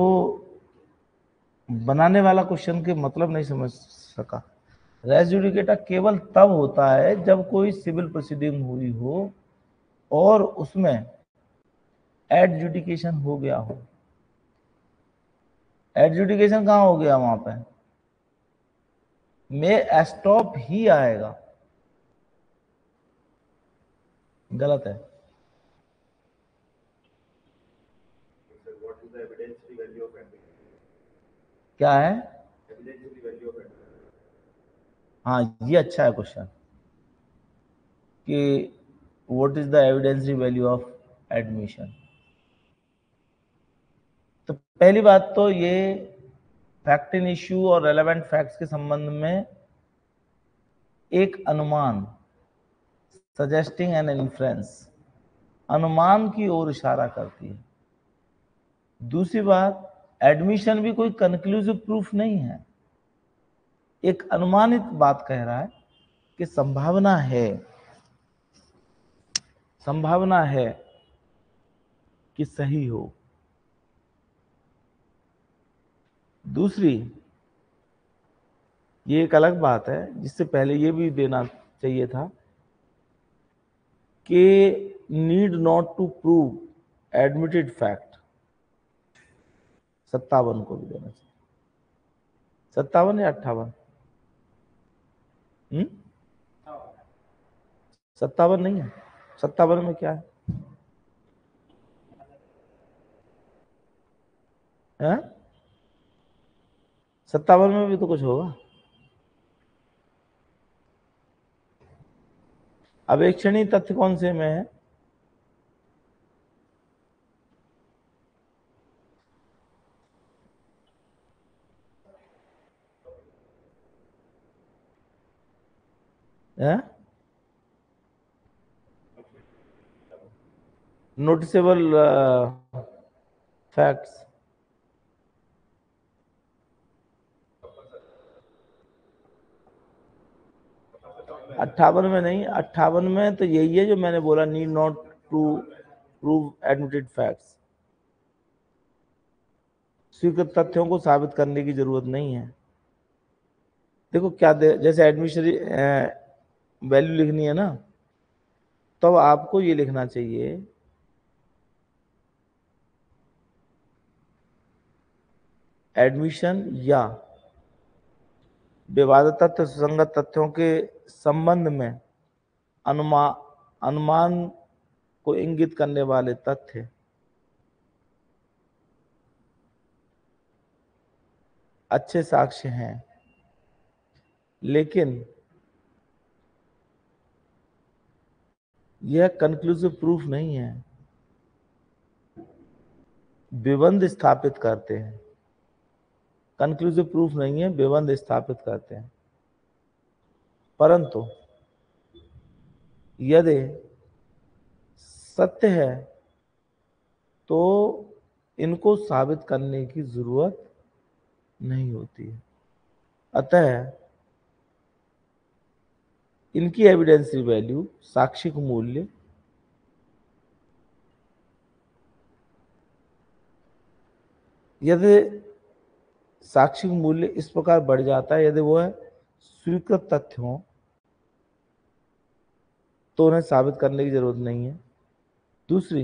बनाने वाला क्वेश्चन के मतलब नहीं समझ सका। रेस जुडिकेटा केवल तब होता है जब कोई सिविल प्रोसीडिंग हुई हो और उसमें एडजुडिकेशन हो गया हो। एडजुडिकेशन कहां हो गया, वहां पे में एस्टॉप ही आएगा, गलत है। What is the evidentiary value of admission? क्या है? Evidentiary value of admission. हाँ ये अच्छा है क्वेश्चन कि what is the evidence value of admission. तो पहली बात तो ये फैक्ट इन इश्यू और रेलेवेंट फैक्ट्स के संबंध में एक अनुमान, सजेस्टिंग एन इन्फ्रेंस, अनुमान की ओर इशारा करती है। दूसरी बात, एडमिशन भी कोई कंक्लूसिव प्रूफ नहीं है, एक अनुमानित बात कह रहा है कि संभावना है कि सही हो। दूसरी, ये एक अलग बात है जिससे पहले ये भी देना चाहिए था कि need not to prove admitted fact, 57 को भी देना चाहिए। 57 या 58? 57 नहीं है। 57 में क्या है? 57 में भी तो कुछ होगा। अवेक्षणीय तथ्य कौन से में है? नोटिसेबल फैक्ट्स, अट्ठावन में नहीं। 58 में तो यही है जो मैंने बोला, need not to prove admitted facts, स्वीकृत तथ्यों को साबित करने की जरूरत नहीं है। देखो क्या जैसे एडमिशन वैल्यू लिखनी है ना, तो आपको ये लिखना चाहिए एडमिशन या विवादित तथ्य सुसंगत तथ्यों के संबंध में अनुमान को इंगित करने वाले तथ्य अच्छे साक्ष्य हैं, लेकिन यह कंक्लूसिव प्रूफ नहीं है, विबंध स्थापित करते हैं। कंक्लूसिव प्रूफ नहीं है, विबंध स्थापित करते हैं। परंतु यदि सत्य है तो इनको साबित करने की जरूरत नहीं होती है। अतः इनकी एविडेंशियल वैल्यू, साक्षिक मूल्य, यदि साक्षिक मूल्य इस प्रकार बढ़ जाता है यदि वो है स्वीकृत तथ्य हो, तो उन्हें साबित करने की जरूरत नहीं है। दूसरी,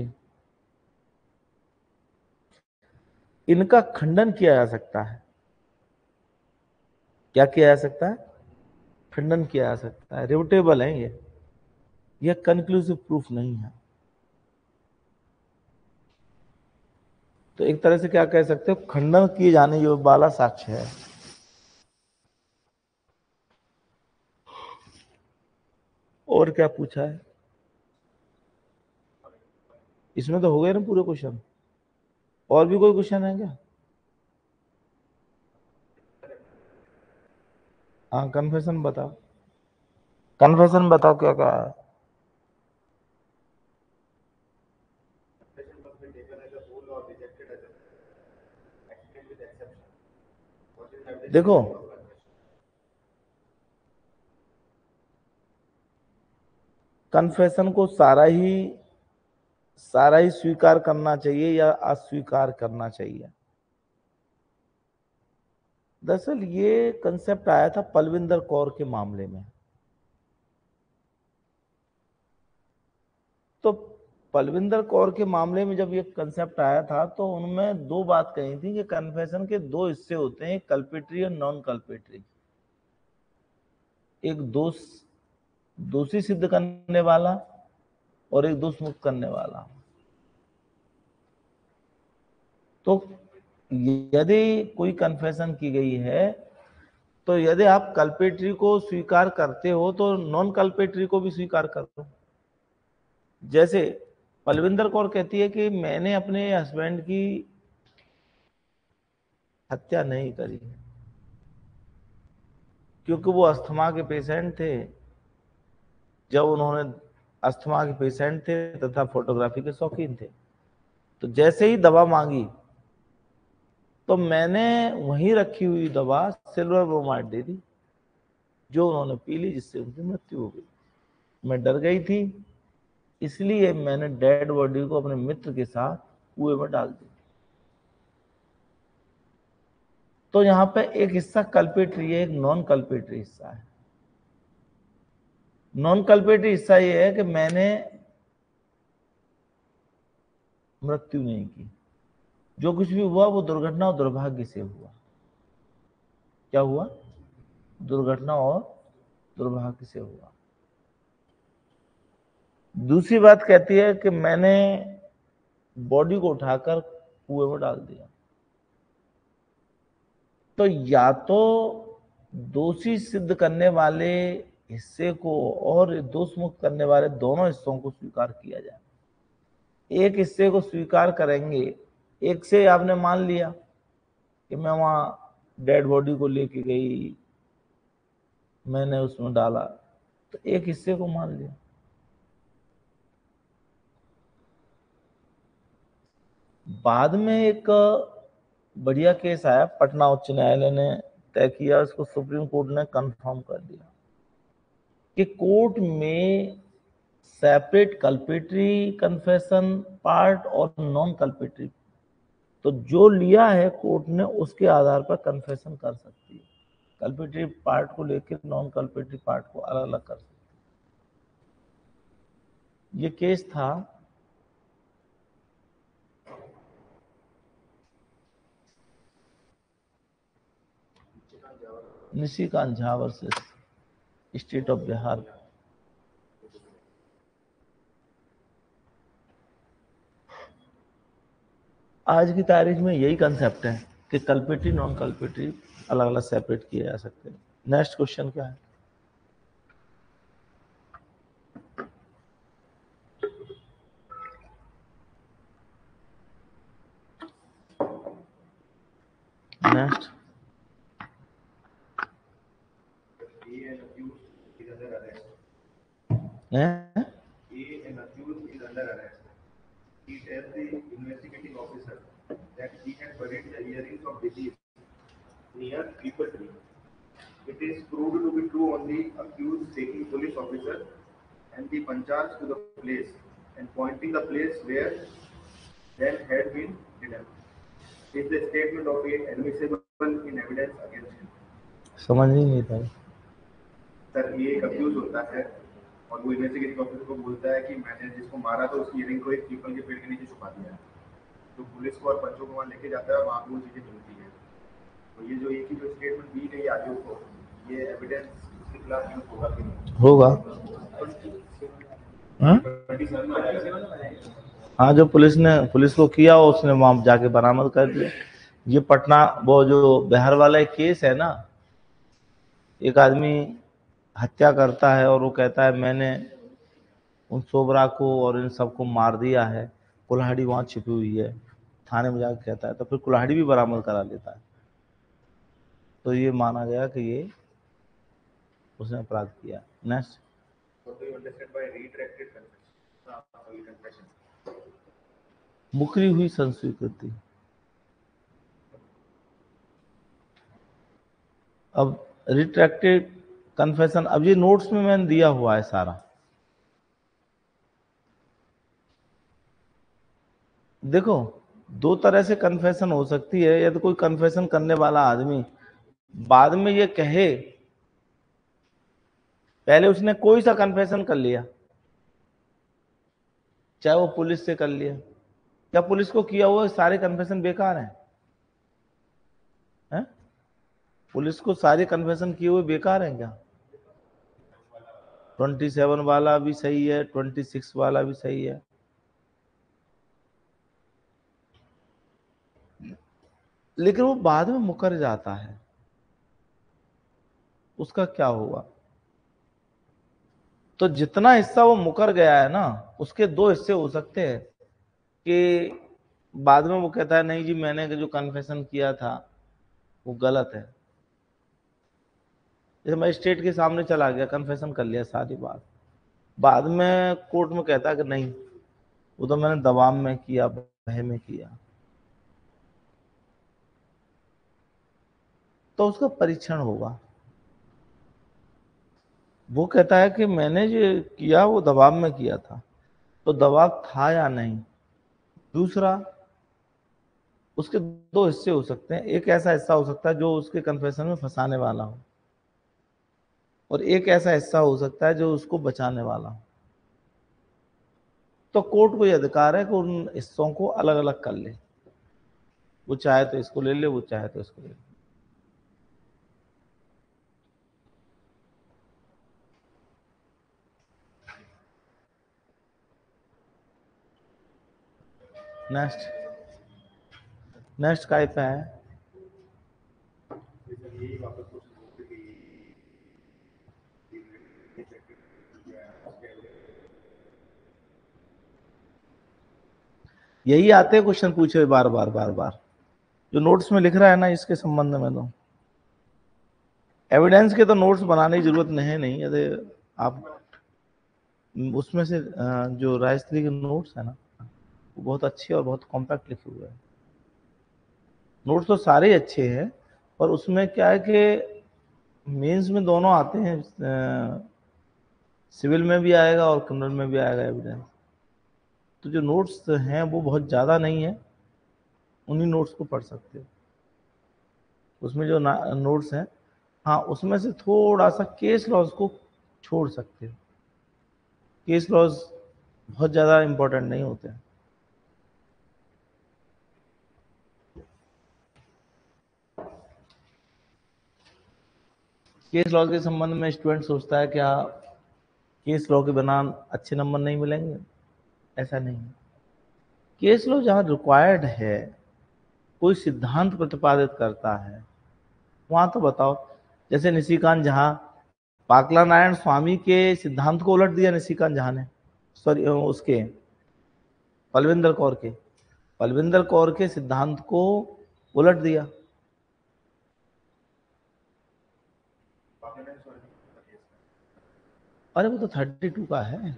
इनका खंडन किया जा सकता है। क्या किया जा सकता है? खंडन किया जा सकता है, रिवटेबल है ये, यह कंक्लूसिव प्रूफ नहीं है। तो एक तरह से क्या कह सकते हो, खंडन किए जाने योग्य वाला साक्ष्य है। और क्या पूछा है इसमें? तो हो गए ना पूरे क्वेश्चन। और भी कोई क्वेश्चन है क्या? हाँ, कन्फेशन बताओ। कन्फेशन बताओ क्या कहा है? देखो, कन्फेशन को सारा ही स्वीकार करना चाहिए या अस्वीकार करना चाहिए? दरअसल ये कंसेप्ट आया था पलविंदर कौर के मामले में। तो पलविंदर कौर के मामले में जब ये कंसेप्ट आया था तो उनमें दो बात कही थी कि कन्फेशन के दो हिस्से होते हैं, कल्पेटरी और नॉन कल्पेटरी। एक दोषी सिद्ध करने वाला और एक दोष मुक्त करने वाला। तो यदि कोई कन्फेशन की गई है तो यदि आप कल्पेटरी को स्वीकार करते हो तो नॉन कल्पेटरी को भी स्वीकार कर दो। जैसे पलविंदर कौर कहती है कि मैंने अपने हस्बैंड की हत्या नहीं करी क्योंकि वो अस्थमा के पेशेंट थे। जब उन्होंने अस्थमा के पेशेंट थे तथा फोटोग्राफी के शौकीन थे, तो जैसे ही दवा मांगी तो मैंने वहीं रखी हुई दवा सिल्वर ब्रोमाइड दे दी, जो उन्होंने पी ली, जिससे उनकी मृत्यु हो गई। मैं डर गई थी, इसलिए मैंने डेड बॉडी को अपने मित्र के साथ कुएं में डाल दी। तो यहाँ पे एक हिस्सा कल्पेटरी है, एक नॉन कल्पेटरी हिस्सा है। नॉन कल्पेटरी हिस्सा ये है कि मैंने मृत्यु नहीं की, जो कुछ भी हुआ वो दुर्घटना और दुर्भाग्य से हुआ। क्या हुआ? दुर्घटना और दुर्भाग्य से हुआ। दूसरी बात कहती है कि मैंने बॉडी को उठाकर कुएं में डाल दिया। तो या तो दोषी सिद्ध करने वाले हिस्से को और दोष मुक्त करने वाले दोनों हिस्सों को स्वीकार किया जाए। एक हिस्से को स्वीकार करेंगे, एक से आपने मान लिया कि मैं वहां डेड बॉडी को लेके गई, मैंने उसमें डाला, तो एक हिस्से को मान लिया। बाद में एक बढ़िया केस आया, पटना उच्च न्यायालय ने तय किया, उसको सुप्रीम कोर्ट ने कंफर्म कर दिया कि कोर्ट में सेपरेट कल्पेटरी कन्फेशन पार्ट और नॉन कल्पेटरी, तो जो लिया है कोर्ट ने उसके आधार पर कन्फेशन कर सकती है। कल्पेटरी पार्ट को लेकर नॉन कल्पेटरी पार्ट को अलग अलग कर सकती है। ये केस था Nishikant Jha versus state of Bihar. आज की तारीख में यही कंसेप्ट है कि कल्पेटरी नॉन कल्पेटरी अलग अलग सेपरेट किए जा सकते हैं। नेक्स्ट क्वेश्चन क्या है? Next A and accused is under arrest. है A and accused is under arrest. He tells the investigating officer that he had buried the earrings of deceased near People Tree. It is proved to be true on the accused taking police officer and the pancharge to the place and pointing the place where then had been hidden. Is the statement of A admissible in evidence against him? समझ ही नहीं था। Sir ये एक abuse होता है और वो investigating officer को बोलता है कि मैंने जिसको मारा था उसकी इयरिंग को एक पीपल के पेड़ के नीचे छुपा दिया है। तो पुलिस को और पंचों को वहाँ लेके जाता है और वहाँ पे वो चीज़ें मिलती है। तो ये जो एक ही जो स्टेटमेंट दी गई आयोग को, ये एविडेंस उसके खिलाफ यूज होगा कि नहीं होगा। हाँ, जो पुलिस को किया उसने वहां जाके बरामद कर दिया। ये पटना वो जो बिहार वाला एक केस है ना, एक आदमी हत्या करता है और वो कहता है मैंने उन सोबरा को और इन सबको मार दिया है, कुल्हाड़ी वहां छिपी हुई है, थाने में जाकर कहता है, तो फिर कुल्हाड़ी भी बरामद करा लेता है। तो ये माना गया कि ये उसने अपराध किया। Next, What do you understand by retracted confession? मुकरी हुई संस्वीकृति। अब रिट्रैक्टेड कन्फेशन, अब ये नोट्स में मैंने दिया हुआ है सारा। देखो, दो तरह से कन्फेशन हो सकती है। या तो कोई कन्फेशन करने वाला आदमी बाद में ये कहे, पहले उसने कोई सा कन्फेशन कर लिया, चाहे वो पुलिस से कर लिया, क्या पुलिस को किया हुआ सारे कन्फेशन बेकार हैं? पुलिस को सारे कन्फेशन किए हुए बेकार हैं क्या? 27 वाला भी सही है, 26 वाला भी सही है। लेकिन वो बाद में मुकर जाता है, उसका क्या होगा? तो जितना हिस्सा वो मुकर गया है ना, उसके दो हिस्से हो सकते हैं कि बाद में वो कहता है नहीं जी मैंने जो कन्फेशन किया था वो गलत है। जैसे मजिस्ट्रेट के सामने चला गया, कन्फेशन कर लिया सारी बात, बाद में कोर्ट में कहता है कि नहीं वो तो मैंने दबाव में किया, भय में किया, तो उसका परीक्षण होगा। वो कहता है कि मैंने जो किया वो दबाव में किया था, तो दबाव था या नहीं। दूसरा, उसके दो हिस्से हो सकते हैं, एक ऐसा हिस्सा हो सकता है जो उसके कन्फेशन में फंसाने वाला हो, और एक ऐसा हिस्सा हो सकता है जो उसको बचाने वाला हो। तो कोर्ट को यह अधिकार है कि उन हिस्सों को अलग अलग कर ले, वो चाहे तो इसको ले ले, वो चाहे तो इसको ले ले। नेक्स्ट काय पे है? यही वापस क्वेश्चन कि यही आते क्वेश्चन पूछे बार बार बार बार, जो नोट्स में लिख रहा है ना इसके संबंध में। तो एविडेंस के तो नोट्स बनाने की जरूरत नहीं। यदि आप उसमें से जो राजश्री के नोट्स है ना वो बहुत अच्छे और बहुत कॉम्पैक्ट लिखे हुए हैं। नोट्स तो सारे अच्छे हैं, पर उसमें क्या है कि मेंस में दोनों आते हैं, सिविल में भी आएगा और क्रिमिनल में भी आएगा एविडेंस। तो जो नोट्स हैं वो बहुत ज़्यादा नहीं है, उन्हीं नोट्स को पढ़ सकते हो। उसमें जो नोट्स हैं, हाँ उसमें से थोड़ा सा केस लॉज को छोड़ सकते हो। केस लॉज बहुत ज़्यादा इम्पोर्टेंट नहीं होते हैं। केस लॉ के संबंध में स्टूडेंट सोचता है क्या केस लॉ के बिना अच्छे नंबर नहीं मिलेंगे? ऐसा नहीं है। केस लॉ जहाँ रिक्वायर्ड है, कोई सिद्धांत प्रतिपादित करता है, वहां तो बताओ। जैसे निशिकांत झा, पाकला नारायण स्वामी के सिद्धांत को उलट दिया निशिकांत झा ने, सॉरी उसके पलविंदर कौर के सिद्धांत को उलट दिया। अरे वो तो 32 का है,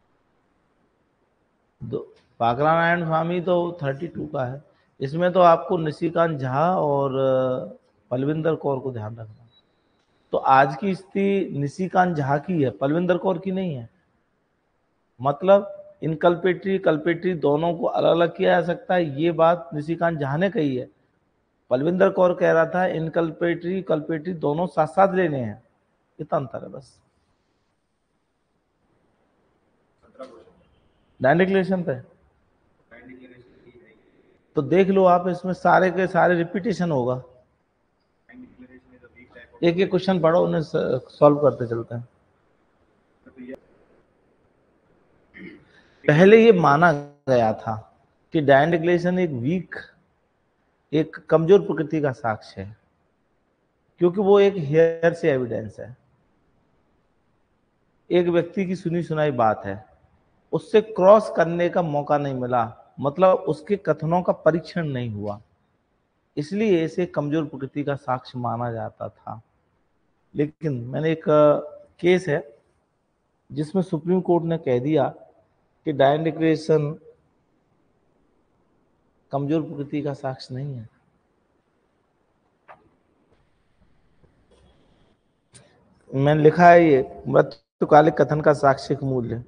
पाकला नारायण स्वामी तो 32 का है। इसमें तो आपको निशिकांत झा और पलविंदर कौर को ध्यान रखना। तो आज की स्थिति निशिकांत झा की है, पलविंदर कौर की नहीं है। मतलब इनकल्पेटरी कल्पेटरी दोनों को अलग अलग किया जा सकता है, ये बात निशिकांत झा ने कही है। पलविंदर कौर कह रहा था इनकल्पेटरी कल्पेटरी दोनों साथ साथ लेने हैं, इतना अंतर है बस। लैंड डिक्लेरेशन पे तो देख लो आप, इसमें सारे के सारे रिपीटेशन होगा। एक एक क्वेश्चन पढ़ो, उन्हें सॉल्व करते चलते हैं। पहले ये माना गया था कि डायन डिक्लेरेशन एक कमजोर प्रकृति का साक्ष्य है, क्योंकि वो एक हेयर से एविडेंस है, एक व्यक्ति की सुनी सुनाई बात है, उससे क्रॉस करने का मौका नहीं मिला, मतलब उसके कथनों का परीक्षण नहीं हुआ, इसलिए इसे कमजोर प्रकृति का साक्ष्य माना जाता था। लेकिन मैंने एक केस है जिसमें सुप्रीम कोर्ट ने कह दिया कि डायन डिक्लेरेशन कमजोर प्रकृति का साक्ष्य नहीं है। मैंने लिखा है ये मृत्युकालिक कथन का साक्ष्यिक मूल्य।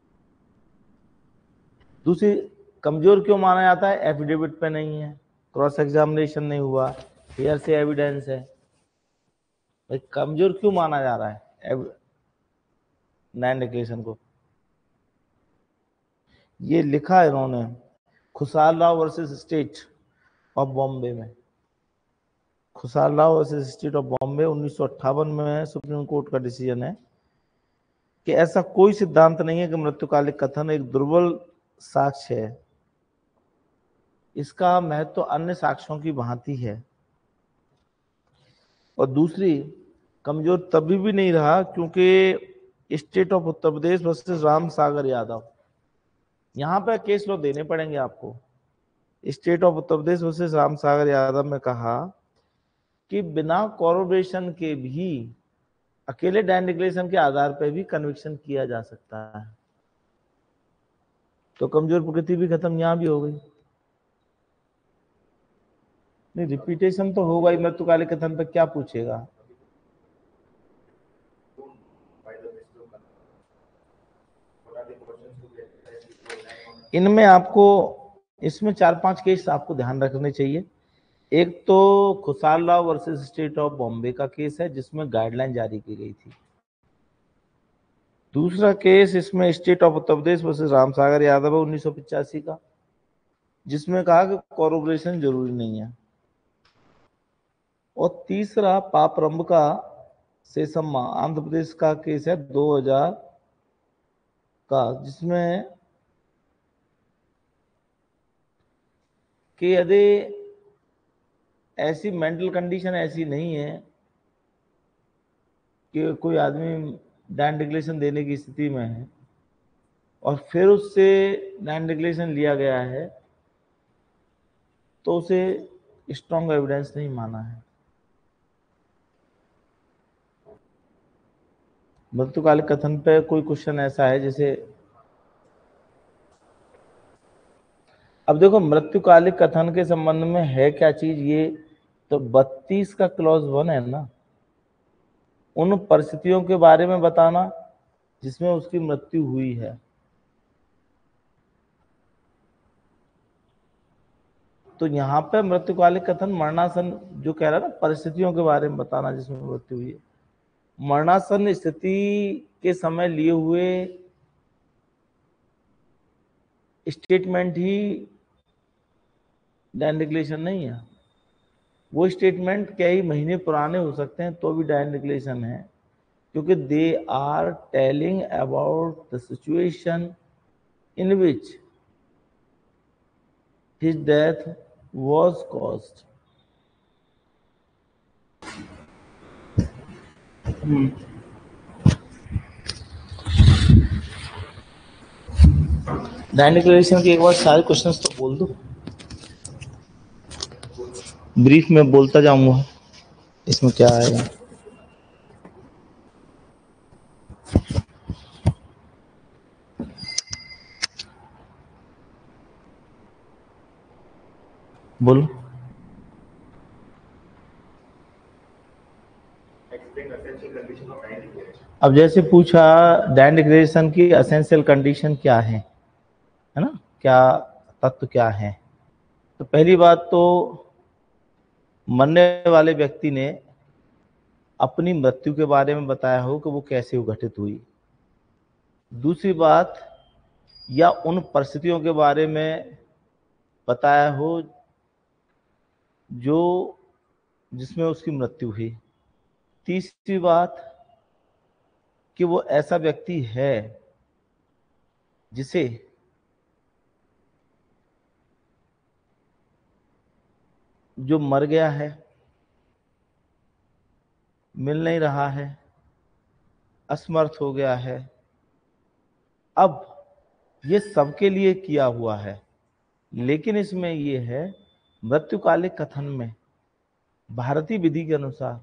दूसरी, कमजोर क्यों माना जाता है? एफिडेविट पे नहीं है, क्रॉस एग्जामिनेशन नहीं हुआ, हेयर से एविडेंस है। भाई कमजोर क्यों माना जा रहा है डायन डिक्लेरेशन को? ये लिखा है इन्होंने Khushal Rao versus state of Bombay में। Khushal Rao versus state of Bombay 1958 में सुप्रीम कोर्ट का डिसीजन है कि ऐसा कोई सिद्धांत नहीं है कि मृत्युकालिक कथन एक दुर्बल साक्ष्य है, इसका महत्व अन्य साक्ष्यों की भांति है। और दूसरी, कमजोर तभी भी नहीं रहा क्योंकि state of Uttar Pradesh versus Ram Sagar Yadav. यहां पर केस लॉ देने पड़ेंगे आपको। State of Uttar Pradesh versus Ram Sagar Yadav में कहा कि बिना कॉर्पोरेशन के भी अकेले डैन डिक्लेरेशन के आधार पर भी कन्विक्शन किया जा सकता है। तो कमजोर प्रकृति भी खत्म, यहां भी हो गई। नहीं, रिपीटेशन तो होगा ही। मृत्युकालिक कथन पे क्या पूछेगा? इनमें आपको, इसमें 4-5 केस आपको ध्यान रखने चाहिए। एक तो Khushal Rao versus state of Bombay का केस है जिसमें गाइडलाइन जारी की गई थी। दूसरा केस इसमें state of Uttar Pradesh versus Ramsagar Yadav है 1985 का, जिसमें कहा कि कॉर्पोरेशन जरूरी नहीं है। और तीसरा पापरंब का सेसम्मा आंध्र प्रदेश का केस है 2000 का, जिसमें कि यदि ऐसी मेंटल कंडीशन ऐसी नहीं है कि कोई आदमी डैन डिक्लेरेशन देने की स्थिति में है और फिर उससे डैन डिक्लेरेशन लिया गया है, तो उसे स्ट्रॉन्ग एविडेंस नहीं माना है। मृत्युकालिक कथन पे कोई क्वेश्चन ऐसा है जैसे, अब देखो मृत्युकालिक कथन के संबंध में है क्या चीज, ये तो 32 का क्लॉज 1 है ना, उन परिस्थितियों के बारे में बताना जिसमें उसकी मृत्यु हुई है। तो यहाँ पे मृत्युकालिक कथन मरणासन जो कह रहा है ना, परिस्थितियों के बारे में बताना जिसमें मृत्यु हुई है। मरणासन स्थिति के समय लिए हुए स्टेटमेंट ही डैन डिक्लेरेशन नहीं है। वो स्टेटमेंट कई महीने पुराने हो सकते हैं तो भी डैन डिक्लेरेशन है, क्योंकि they are telling about the situation in which his death was caused. Dying declaration के एक बार सारे क्वेश्चंस तो बोल दो, ब्रीफ में बोलता जाऊंगा इसमें क्या आएगा। बोलो। अब जैसे पूछा डैन डिक्लेरेशन की एसेंशियल कंडीशन क्या है ना, क्या तत्व क्या है। तो पहली बात तो मरने वाले व्यक्ति ने अपनी मृत्यु के बारे में बताया हो कि वो कैसे घटित हुई। दूसरी बात, या उन परिस्थितियों के बारे में बताया हो जो जिसमें उसकी मृत्यु हुई। तीसरी बात कि वो ऐसा व्यक्ति है जिसे जो मर गया है, मिल नहीं रहा है, असमर्थ हो गया है। अब ये सबके लिए किया हुआ है, लेकिन इसमें ये है मृत्युकालिक कथन में भारतीय विधि के अनुसार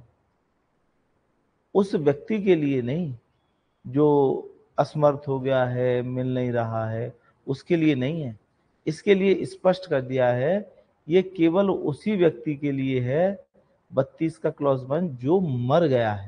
उस व्यक्ति के लिए नहीं जो असमर्थ हो गया है, मिल नहीं रहा है, उसके लिए नहीं है। इसके लिए स्पष्ट कर दिया है, ये केवल उसी व्यक्ति के लिए है 32 का क्लॉज 1 जो मर गया है,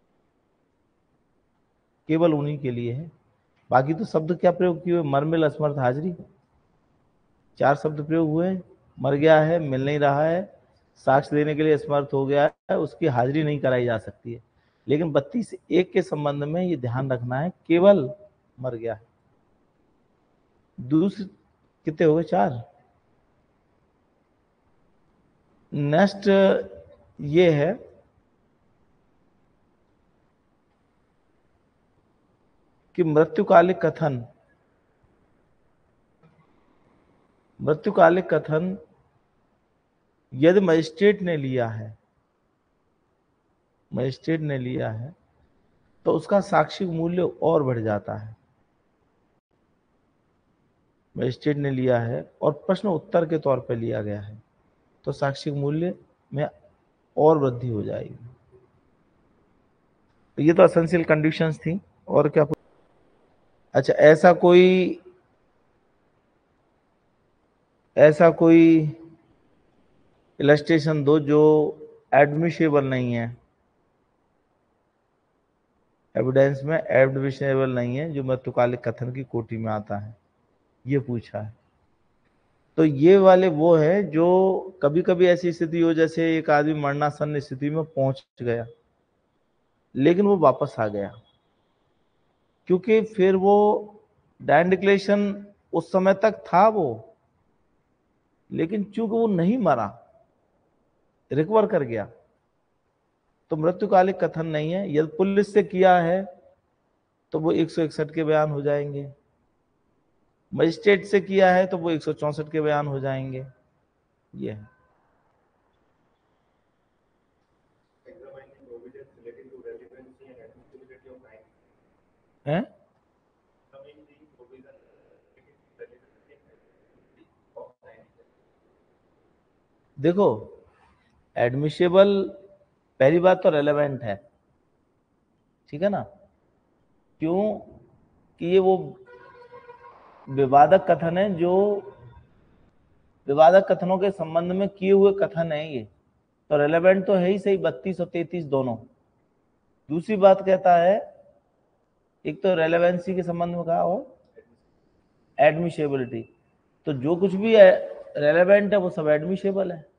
केवल उन्हीं के लिए है। बाकी तो शब्द क्या प्रयोग किए हुए, मर मिल असमर्थ हाजिरी, 4 शब्द प्रयोग हुए। मर गया है, मिल नहीं रहा है, साक्ष्य देने के लिए असमर्थ हो गया है, उसकी हाजिरी नहीं कराई जा सकती है। लेकिन 32(1) के संबंध में ये ध्यान रखना है, केवल मर गया है। दूसरे कितने हो गए, 4। नेक्स्ट ये है कि मृत्युकालिक कथन यदि मजिस्ट्रेट ने लिया है तो उसका साक्षिक मूल्य और बढ़ जाता है। मजिस्ट्रेट ने लिया है और प्रश्न उत्तर के तौर पर लिया गया है तो साक्षिक मूल्य में और वृद्धि हो जाएगी। तो ये तो एसेंशियल कंडीशंस थी। और क्या? अच्छा, ऐसा कोई इलस्ट्रेशन दो जो एडमिशेबल नहीं है, एविडेंस में एडमिशेबल नहीं है, जो मृत्युकालिक कथन की कोटि में आता है, ये पूछा है। तो ये वाले वो है जो कभी कभी ऐसी स्थिति हो, जैसे एक आदमी मरणासन्न स्थिति में पहुंच गया लेकिन वो वापस आ गया, क्योंकि फिर वो डायन डिक्लेरेशन उस समय तक था वो, लेकिन चूंकि वो नहीं मरा, रिकवर कर गया, तो मृत्युकालिक कथन नहीं है। यदि पुलिस से किया है तो वो 161 के बयान हो जाएंगे, मजिस्ट्रेट से किया है तो वो 164 के बयान हो जाएंगे। ये है। हैं? देखो, एडमिशेबल पहली बात तो रेलेवेंट है, ठीक है ना? क्यों कि ये वो विवादक कथन है जो विवादक कथनों के संबंध में किए हुए कथन है, ये तो रेलेवेंट तो है ही सही, 32 और 33 दोनों। दूसरी बात कहता है, एक तो रेलेवेंसी के संबंध में कहा और एडमिशेबिलिटी, तो जो कुछ भी है रेलेवेंट है वो सब एडमिशेबल है,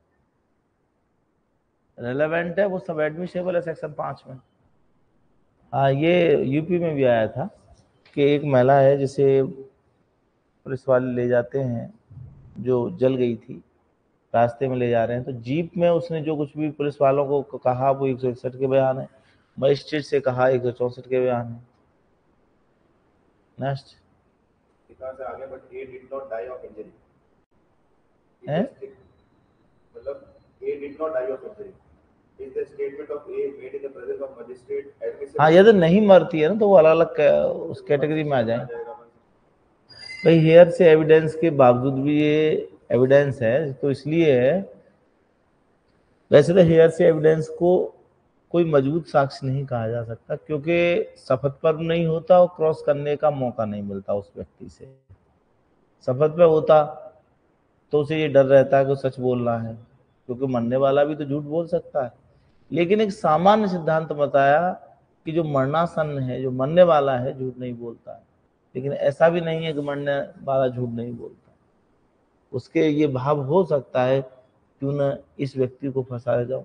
रेलेवेंट है वो सब एडमिशेबल है सेक्शन 5 में। हाँ, ये यूपी में भी आया था कि एक महिला है जिसे पुलिस वाले ले जाते हैं, जो जल गई थी, रास्ते में ले जा रहे हैं, तो जीप में उसने जो कुछ भी पुलिस वालों को कहा वो 161 के बयान है, मजिस्ट्रेट से कहा 164 के बयान है। नेक्स्ट आगे, but A did not die of injury है, मतलब A did not die of injury is the statement of A made in the presence of magistrate admissible. हाँ, यदि नहीं मरती है ना तो वो अलग अलग उस कैटेगरी में आ जाए। भाई हेयर से एविडेंस के बावजूद भी ये एविडेंस है, तो इसलिए है। वैसे तो हेयर से एविडेंस को कोई मजबूत साक्ष्य नहीं कहा जा सकता, क्योंकि शपथ पर नहीं होता और क्रॉस करने का मौका नहीं मिलता उस व्यक्ति से। शपथ पे होता तो उसे ये डर रहता है कि सच बोलना है, क्योंकि मरने वाला भी तो झूठ बोल सकता है। लेकिन एक सामान्य सिद्धांत बताया कि जो मरणासन्न है, जो मरने वाला है, झूठ नहीं बोलता है। लेकिन ऐसा भी नहीं है कि मरने वाला झूठ नहीं बोलता, उसके ये भाव हो सकता है, क्यों न इस व्यक्ति को फंसाया जाओ।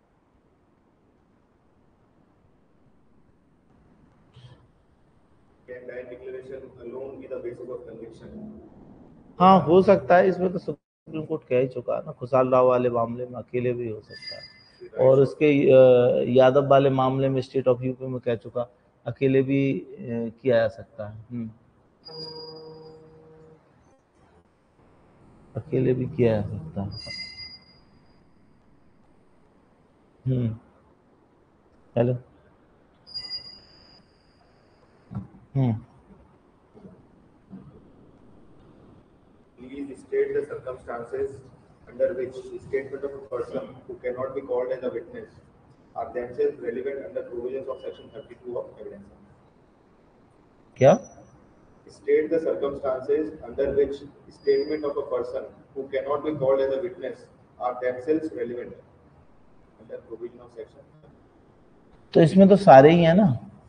हाँ, हो सकता है, इसमें तो सुप्रीम कोर्ट कह ही चुका है ना, खुशहाल राव वाले मामले में अकेले भी हो सकता है, और उसके यादव वाले मामले में स्टेट ऑफ यूपी में कह चुका, अकेले भी किया जा सकता है। अकेले भी किया जा सकता है। Hello. Please state the circumstances under which statement of a person who cannot be called as a witness are themselves relevant under provisions of section 32 of evidence act. क्या? State the circumstances under which statement of a person who cannot be called as a witness are themselves relevant under provision of section. तो इसमें तो सारे ही है ना,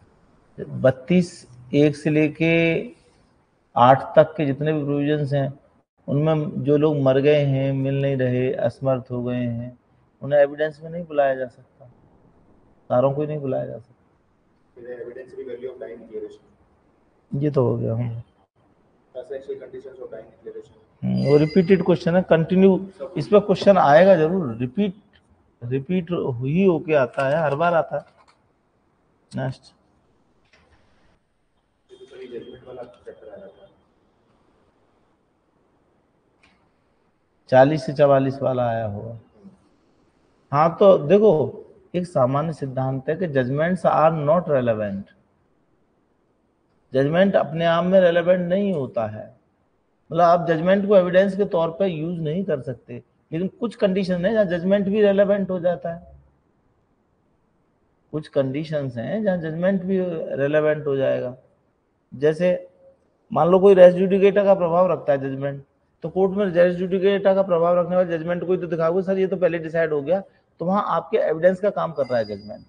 32(1) से लेके 8 तक के जितने भी प्रोविजंस हैं, उनमें जो लोग मर गए हैं, मिल नहीं रहे, असमर्थ हो गए हैं, उन्हें एविडेंस में नहीं बुलाया जा सकता, सारों को ही नहीं बुलाया जा सकता। Evidentiary value of dying declaration. ये तो हो गया। Essential conditions of dying declaration. वो रिपीटेड क्वेश्चन है, कंटिन्यू इस पर क्वेश्चन आएगा जरूर, रिपीट ही होके आता है, हर बार आता है। नेक्स्ट 40 से 44 वाला आया होगा। हाँ, तो देखो, एक सामान्य सिद्धांत है कि judgments are not relevant judgment अपने आप में रेलेवेंट नहीं होता है, मतलब आप जजमेंट को एविडेंस के तौर पर यूज नहीं कर सकते, लेकिन कुछ कंडीशन है जहाँ जजमेंट भी रेलेवेंट हो जाता है, कुछ कंडीशंस हैं जहाँ जजमेंट भी रेलेवेंट हो जाएगा। जैसे मान लो कोई रेस जुडिकेटा का प्रभाव रखता है जजमेंट, तो कोर्ट में रेस जुडिकेटा का प्रभाव रखने वाले जजमेंट को ही तो दिखाओगे सर ये तो पहले डिसाइड हो गया, तो वहां आपके एविडेंस का काम कर रहा है जजमेंट।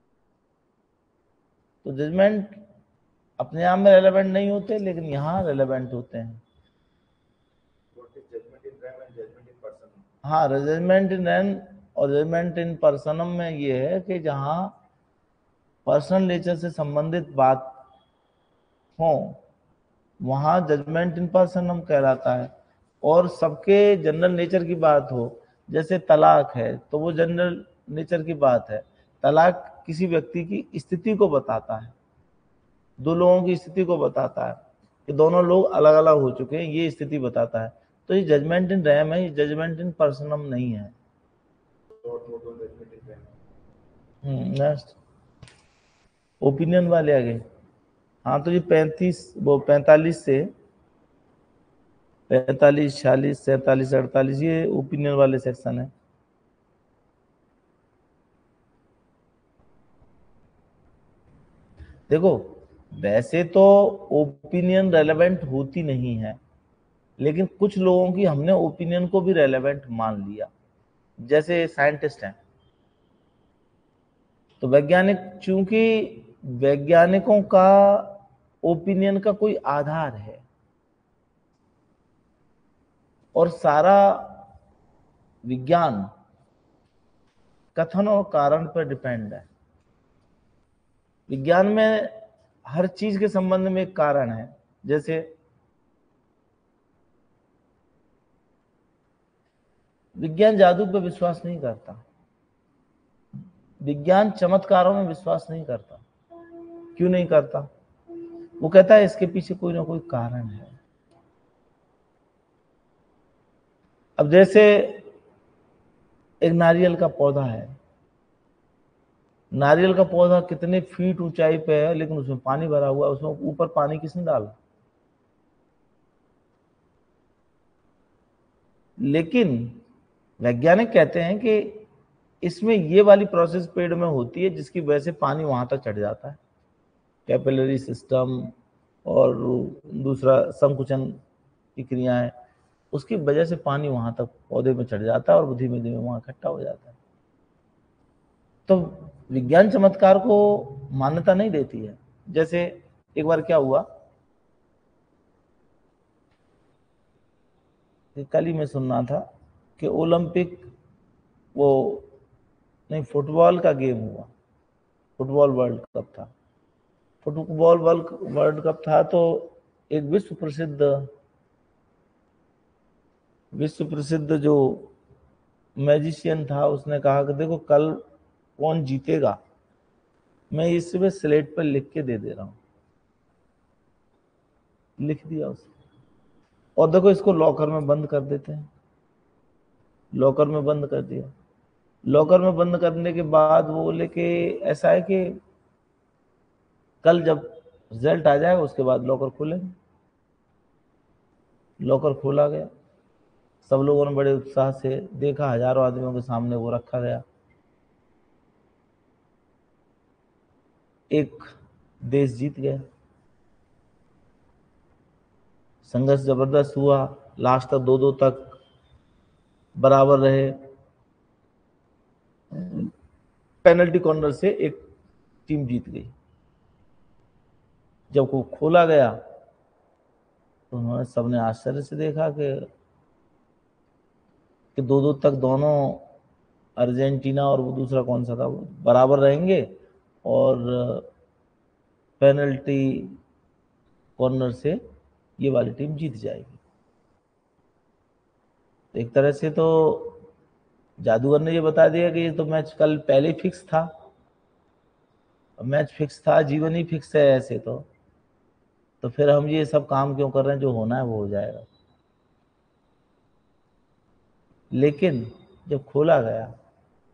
तो जजमेंट अपने आप में रेलेवेंट नहीं होते, लेकिन यहाँ रेलेवेंट होते हैं। हाँ, जजमेंट इन रैन और जजमेंट इन पर्सनम में ये है कि जहाँ पर्सनल नेचर से संबंधित बात हो वहां जजमेंट इन पर्सनम कहलाता है, और सबके जनरल नेचर की बात हो, जैसे तलाक है तो वो जनरल नेचर की बात है। तलाक किसी व्यक्ति की स्थिति को बताता है, दो लोगों की स्थिति को बताता है कि दोनों लोग अलग अलग हो चुके हैं, ये स्थिति बताता है। तो ये जजमेंट इन रैम है, ये जजमेंट इन पर्सनम नहीं है। नेक्स्ट ओपिनियन वाले आगे। हाँ, तो ये 45 से 45, 46, 47, 48 ये ओपिनियन वाले सेक्शन है। देखो वैसे तो ओपिनियन रेलेवेंट होती नहीं है, लेकिन कुछ लोगों की हमने ओपिनियन को भी रेलेवेंट मान लिया, जैसे साइंटिस्ट हैं। तो वैज्ञानिक, चूंकि वैज्ञानिकों का ओपिनियन का कोई आधार है और सारा विज्ञान कथन और कारण पर डिपेंड है। विज्ञान में हर चीज के संबंध में एक कारण है। जैसे विज्ञान जादू पर विश्वास नहीं करता, विज्ञान चमत्कारों में विश्वास नहीं करता। क्यों नहीं करता? वो कहता है इसके पीछे कोई ना कोई कारण है। अब जैसे एक नारियल का पौधा है, नारियल का पौधा कितने फीट ऊंचाई पे है, लेकिन उसमें पानी भरा हुआ है, उसमें ऊपर पानी किसने डाला? लेकिन वैज्ञानिक कहते हैं कि इसमें ये वाली प्रोसेस पेड़ में होती है जिसकी वजह से पानी वहां तक चढ़ जाता है, कैपिलरी सिस्टम और दूसरा संकुचन की क्रियाएं, उसकी वजह से पानी वहां तक पौधे में चढ़ जाता है और धीमे धीमे वहां इकट्ठा हो जाता है। तो विज्ञान चमत्कार को मान्यता नहीं देती है। जैसे एक बार क्या हुआ कि कल ही मैं सुन रहा था कि ओलंपिक वो नहीं, फुटबॉल का गेम हुआ, फुटबॉल वर्ल्ड कप था। फुटबॉल वर्ल्ड कप था तो एक विश्व प्रसिद्ध जो मैजिशियन था उसने कहा कि देखो कल कौन जीतेगा, मैं इस पे स्लेट पर लिख के दे रहा हूं। लिख दिया उसने, और देखो इसको लॉकर में बंद कर देते हैं। लॉकर में बंद कर दिया। लॉकर में बंद करने के बाद वो बोले कि ऐसा है कि कल जब रिजल्ट आ जाएगा उसके बाद लॉकर खोलेंगे। लॉकर खोला गया, सब लोगों ने बड़े उत्साह से देखा, हजारों आदमियों के सामने वो रखा गया। एक देश जीत गया। संघर्ष जबरदस्त हुआ, लास्ट तक 2-2 तक बराबर रहे। पेनल्टी कॉर्नर से एक टीम जीत गई। जब वो खोला गया तो उन्होंने सबने आश्चर्य से देखा कि 2-2 तक दोनों अर्जेंटीना और वो दूसरा कौन सा था वो बराबर रहेंगे और पेनल्टी कॉर्नर से ये वाली टीम जीत जाएगी। तो एक तरह से तो जादूगर ने ये बता दिया कि ये तो मैच कल पहले ही फिक्स था। मैच फिक्स था, जीवन ही फिक्स है ऐसे तो फिर हम ये सब काम क्यों कर रहे हैं, जो होना है वो हो जाएगा। लेकिन जब खोला गया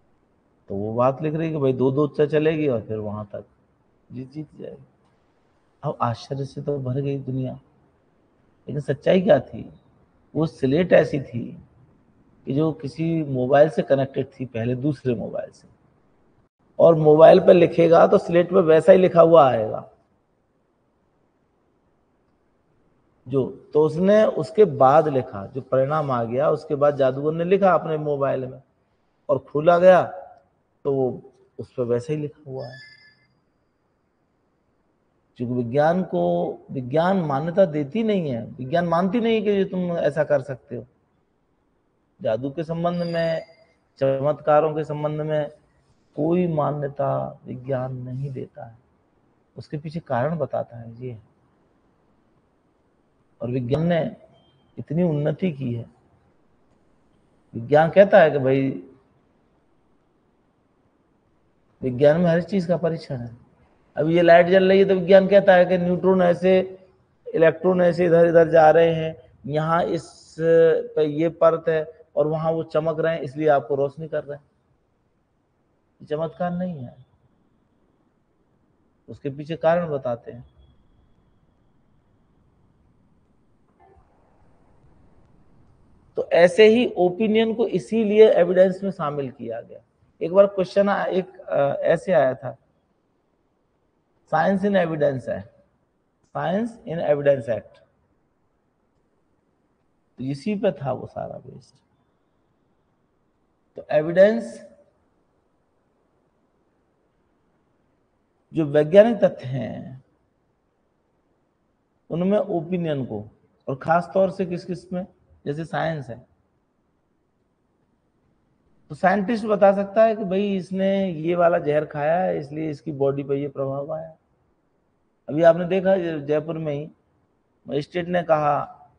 तो वो बात लिख रही कि भाई 2-2 चलेगी और फिर वहां तक जीत जाएगी। अब आश्चर्य से तो भर गई दुनिया, लेकिन सच्चाई क्या थी? वो स्लेट ऐसी थी कि जो किसी मोबाइल से कनेक्टेड थी पहले दूसरे मोबाइल से, और मोबाइल पर लिखेगा तो स्लेट पे वैसा ही लिखा हुआ आएगा जो, तो उसने उसके बाद लिखा, जो परिणाम आ गया उसके बाद जादूगर ने लिखा अपने मोबाइल में और खोला गया तो वो उस पर वैसे ही लिखा हुआ है। क्योंकि विज्ञान मान्यता देती नहीं है, विज्ञान मानती नहीं कि तुम ऐसा कर सकते हो। जादू के संबंध में, चमत्कारों के संबंध में कोई मान्यता विज्ञान नहीं देता है, उसके पीछे कारण बताता है ये। और विज्ञान ने इतनी उन्नति की है, विज्ञान कहता है कि भाई विज्ञान में हर चीज का परीक्षण है। अब ये लाइट जल रही है तो विज्ञान कहता है कि न्यूट्रॉन ऐसे, इलेक्ट्रॉन ऐसे इधर इधर जा रहे हैं, यहाँ इस पे ये परत है और वहां वो चमक रहे हैं इसलिए आपको रोशनी कर रहे हैं। ये चमत्कार नहीं है, उसके पीछे कारण बताते हैं। तो ऐसे ही ओपिनियन को इसीलिए एविडेंस में शामिल किया गया। एक बार क्वेश्चन ऐसे आया था, साइंस इन एविडेंस है, साइंस इन एविडेंस एक्ट, तो इसी पे था वो सारा बेस्ड। तो एविडेंस, जो वैज्ञानिक तथ्य हैं उनमें ओपिनियन को, और खास तौर से किस किस में, जैसे साइंस है तो साइंटिस्ट बता सकता है कि भाई इसने ये वाला जहर खाया है इसलिए इसकी बॉडी पर ये प्रभाव आया। अभी आपने देखा जयपुर में ही मजिस्ट्रेट ने कहा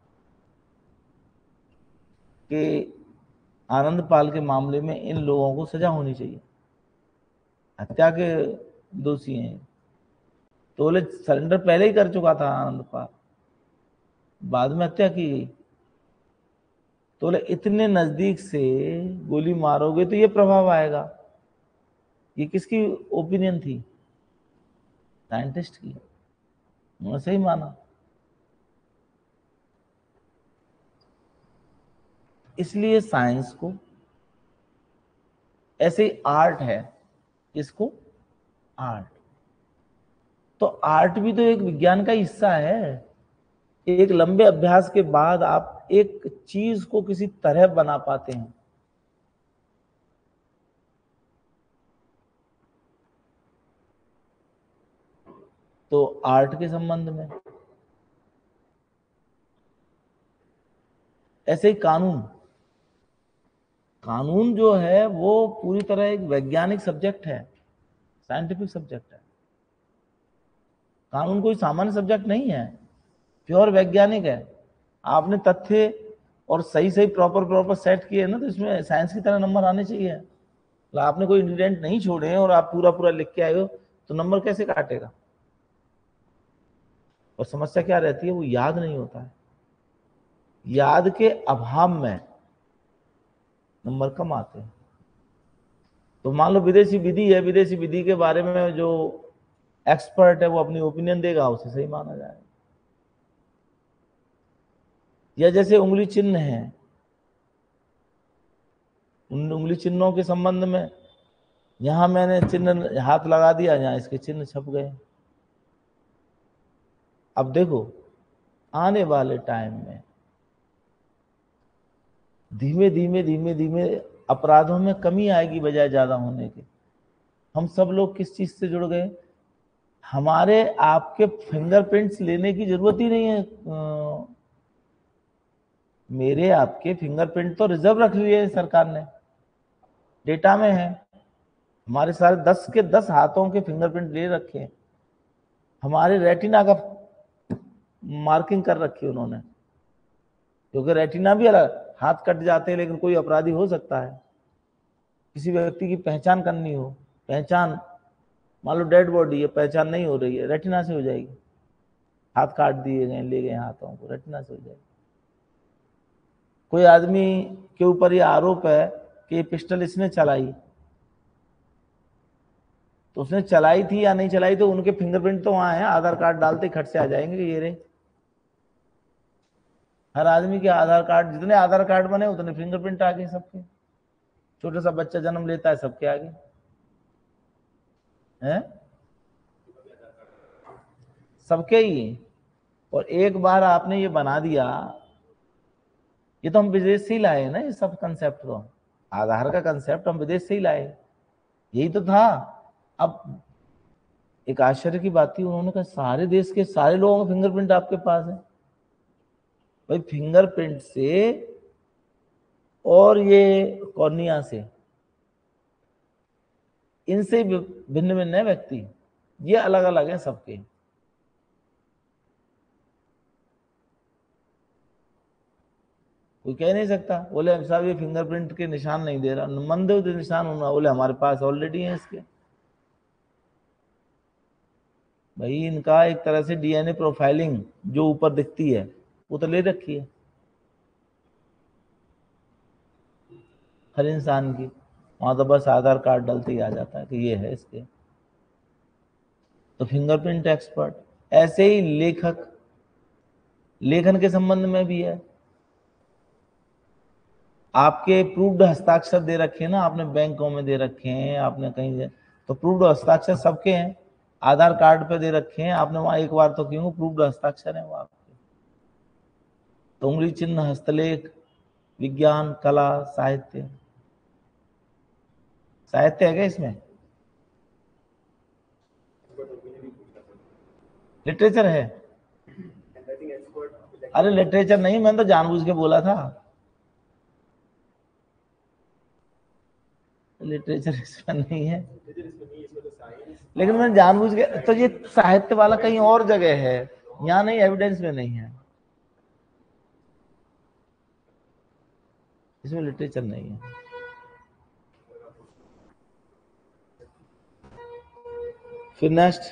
कि आनंदपाल के मामले में इन लोगों को सजा होनी चाहिए, हत्या के दोषी हैं। तो बोले सरेंडर पहले ही कर चुका था आनंदपाल, बाद में हत्या की गई। तो बोले इतने नजदीक से गोली मारोगे तो ये प्रभाव आएगा। ये किसकी ओपिनियन थी? साइंटिस्ट की। उन्होंने सही माना। इसलिए साइंस को, ऐसे ही आर्ट है, इसको आर्ट, तो आर्ट भी तो एक विज्ञान का हिस्सा है। एक लंबे अभ्यास के बाद आप एक चीज को किसी तरह बना पाते हैं। तो आर्ट के संबंध में ऐसे ही कानून, कानून जो है वो पूरी तरह एक वैज्ञानिक सब्जेक्ट है, साइंटिफिक सब्जेक्ट है। कानून कोई सामान्य सब्जेक्ट नहीं है, प्योर वैज्ञानिक है। आपने तथ्य और सही सही प्रॉपर सेट किए ना, तो इसमें साइंस की तरह नंबर आने चाहिए। तो आपने कोई इंग्रेडिएंट नहीं छोड़े और आप पूरा लिख के आए हो तो नंबर कैसे काटेगा? और समस्या क्या रहती है? वो याद नहीं होता है, याद के अभाव में नंबर कम आते हैं। तो मान लो विदेशी विधि है, विदेशी विधि के बारे में जो एक्सपर्ट है वो अपनी ओपिनियन देगा, उसे सही माना जाएगा। या जैसे उंगली चिन्ह है, उन उंगली चिन्हों के संबंध में, यहां मैंने चिन्ह हाथ लगा दिया, यहां इसके चिन्ह छप गए। अब देखो आने वाले टाइम में धीमे धीमे अपराधों में कमी आएगी बजाय ज्यादा होने के। हम सब लोग किस चीज से जुड़ गए? हमारे आपके फिंगरप्रिंट्स लेने की जरूरत ही नहीं है। मेरे आपके फिंगरप्रिंट तो रिजर्व रख लिए सरकार ने, डेटा में है। हमारे सारे 10 के 10 हाथों के फिंगरप्रिंट ले रखे हैं, हमारे रेटिना का मार्किंग कर रखी है उन्होंने, क्योंकि रेटिना भी अलग, हाथ कट जाते हैं लेकिन कोई अपराधी हो सकता है। किसी व्यक्ति की पहचान करनी हो, पहचान, मान लो डेड बॉडी है, पहचान नहीं हो रही है, रेटिना से हो जाएगी। हाथ काट दिए गए, ले गए हाथों को, रेटिना से हो जाएगी। कोई आदमी के ऊपर ये आरोप है कि ये पिस्टल इसने चलाई, तो उसने चलाई थी या नहीं चलाई, तो उनके फिंगरप्रिंट तो वहां है, आधार कार्ड डालते ही खट से आ जाएंगे कि ये रहे। हर आदमी के आधार कार्ड, जितने आधार कार्ड बने उतने फिंगरप्रिंट आ गए सबके। छोटा सा बच्चा जन्म लेता है सबके आगे हैं, सबके ही। और एक बार आपने ये बना दिया, ये तो हम विदेश से ही लाए ना, ये सब कंसेप्ट तो आधार का कंसेप्ट हम विदेश से ही लाए, यही तो था। अब एक आश्चर्य की बात थी, उन्होंने कहा सारे देश के सारे लोगों का फिंगरप्रिंट आपके पास है। भाई फिंगरप्रिंट से और ये कॉर्निया से, इनसे भिन्न भिन्न है व्यक्ति, ये अलग अलग है सबके। कोई कह नहीं सकता बोले साहब ये फिंगरप्रिंट के निशान नहीं दे रहा, मन दो निशान होना, बोले हमारे पास ऑलरेडी है इसके। भाई इनका एक तरह से डीएनए प्रोफाइलिंग जो ऊपर दिखती है वो तो ले रखी है हर इंसान की, वहां तो बस आधार कार्ड डलते ही आ जाता है कि ये है इसके। तो फिंगरप्रिंट एक्सपर्ट, ऐसे ही लेखक, लेखन के संबंध में भी है। आपके प्रूव्ड हस्ताक्षर दे रखे हैं ना, आपने बैंकों में दे रखे हैं, आपने कहीं दे, तो प्रूव्ड हस्ताक्षर सबके हैं। आधार कार्ड पे दे रखे हैं आपने, वहां एक बार तो क्यों प्रूव्ड हस्ताक्षर है वो आपके। तो उंगली चिन्ह, हस्तलेख, विज्ञान, कला, साहित्य, साहित्य है क्या इसमें? लिटरेचर है? अरे लिटरेचर नहीं, मैंने तो जानबूझ के बोला था लिटरेचर इसमें नहीं है, लेकिन मैंने जानबूझ के, तो ये साहित्य वाला कहीं और जगह है, यहाँ नहीं, एविडेंस में नहीं है, इसमें लिटरेचर नहीं है। फिर नेक्स्ट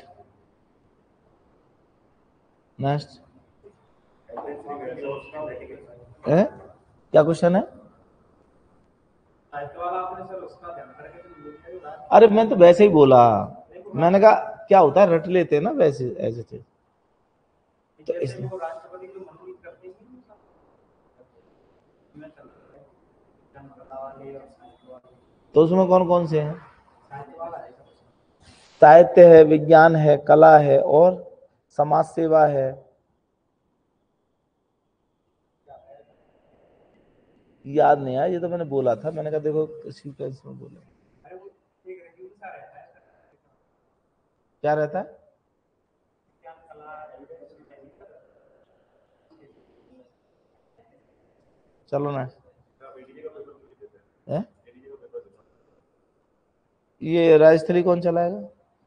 नेक्स्ट है क्या क्वेश्चन है? अरे मैं तो वैसे ही बोला, मैंने कहा क्या होता है रट लेते हैं ना वैसे ऐसे थे तो इसलिए। तो उसमें कौन कौन से हैं? साहित्य है, विज्ञान है, कला है और समाज सेवा है। याद नहीं आया, ये तो मैंने बोला था, मैंने कहा देखो सीक्वेंस में बोला। क्या रहता है? चलो ना, है? ये राजस्थली कौन चलाएगा?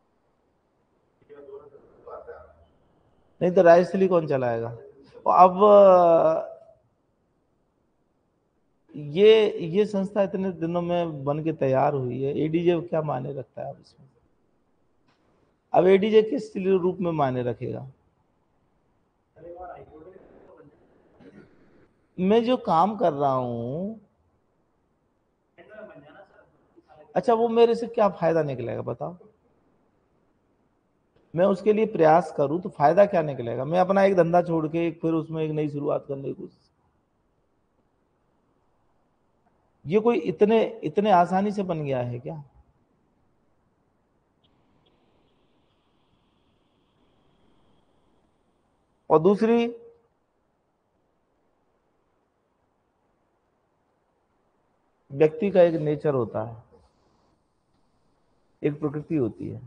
नहीं तो राजस्थली कौन चलाएगा? अब ये संस्था इतने दिनों में बन के तैयार हुई है, एडीजे क्या मायने रखता है अब इसमें? अब एडीजे किस रूप में मायने रखेगा? मैं जो काम कर रहा हूं, अच्छा वो मेरे से क्या फायदा निकलेगा बताओ? मैं उसके लिए प्रयास करूं तो फायदा क्या निकलेगा? मैं अपना एक धंधा छोड़ के फिर उसमें एक नई शुरुआत करने की कोशिश, ये कोई इतने इतने आसानी से बन गया है क्या? और दूसरी, व्यक्ति का एक नेचर होता है, एक प्रकृति होती है,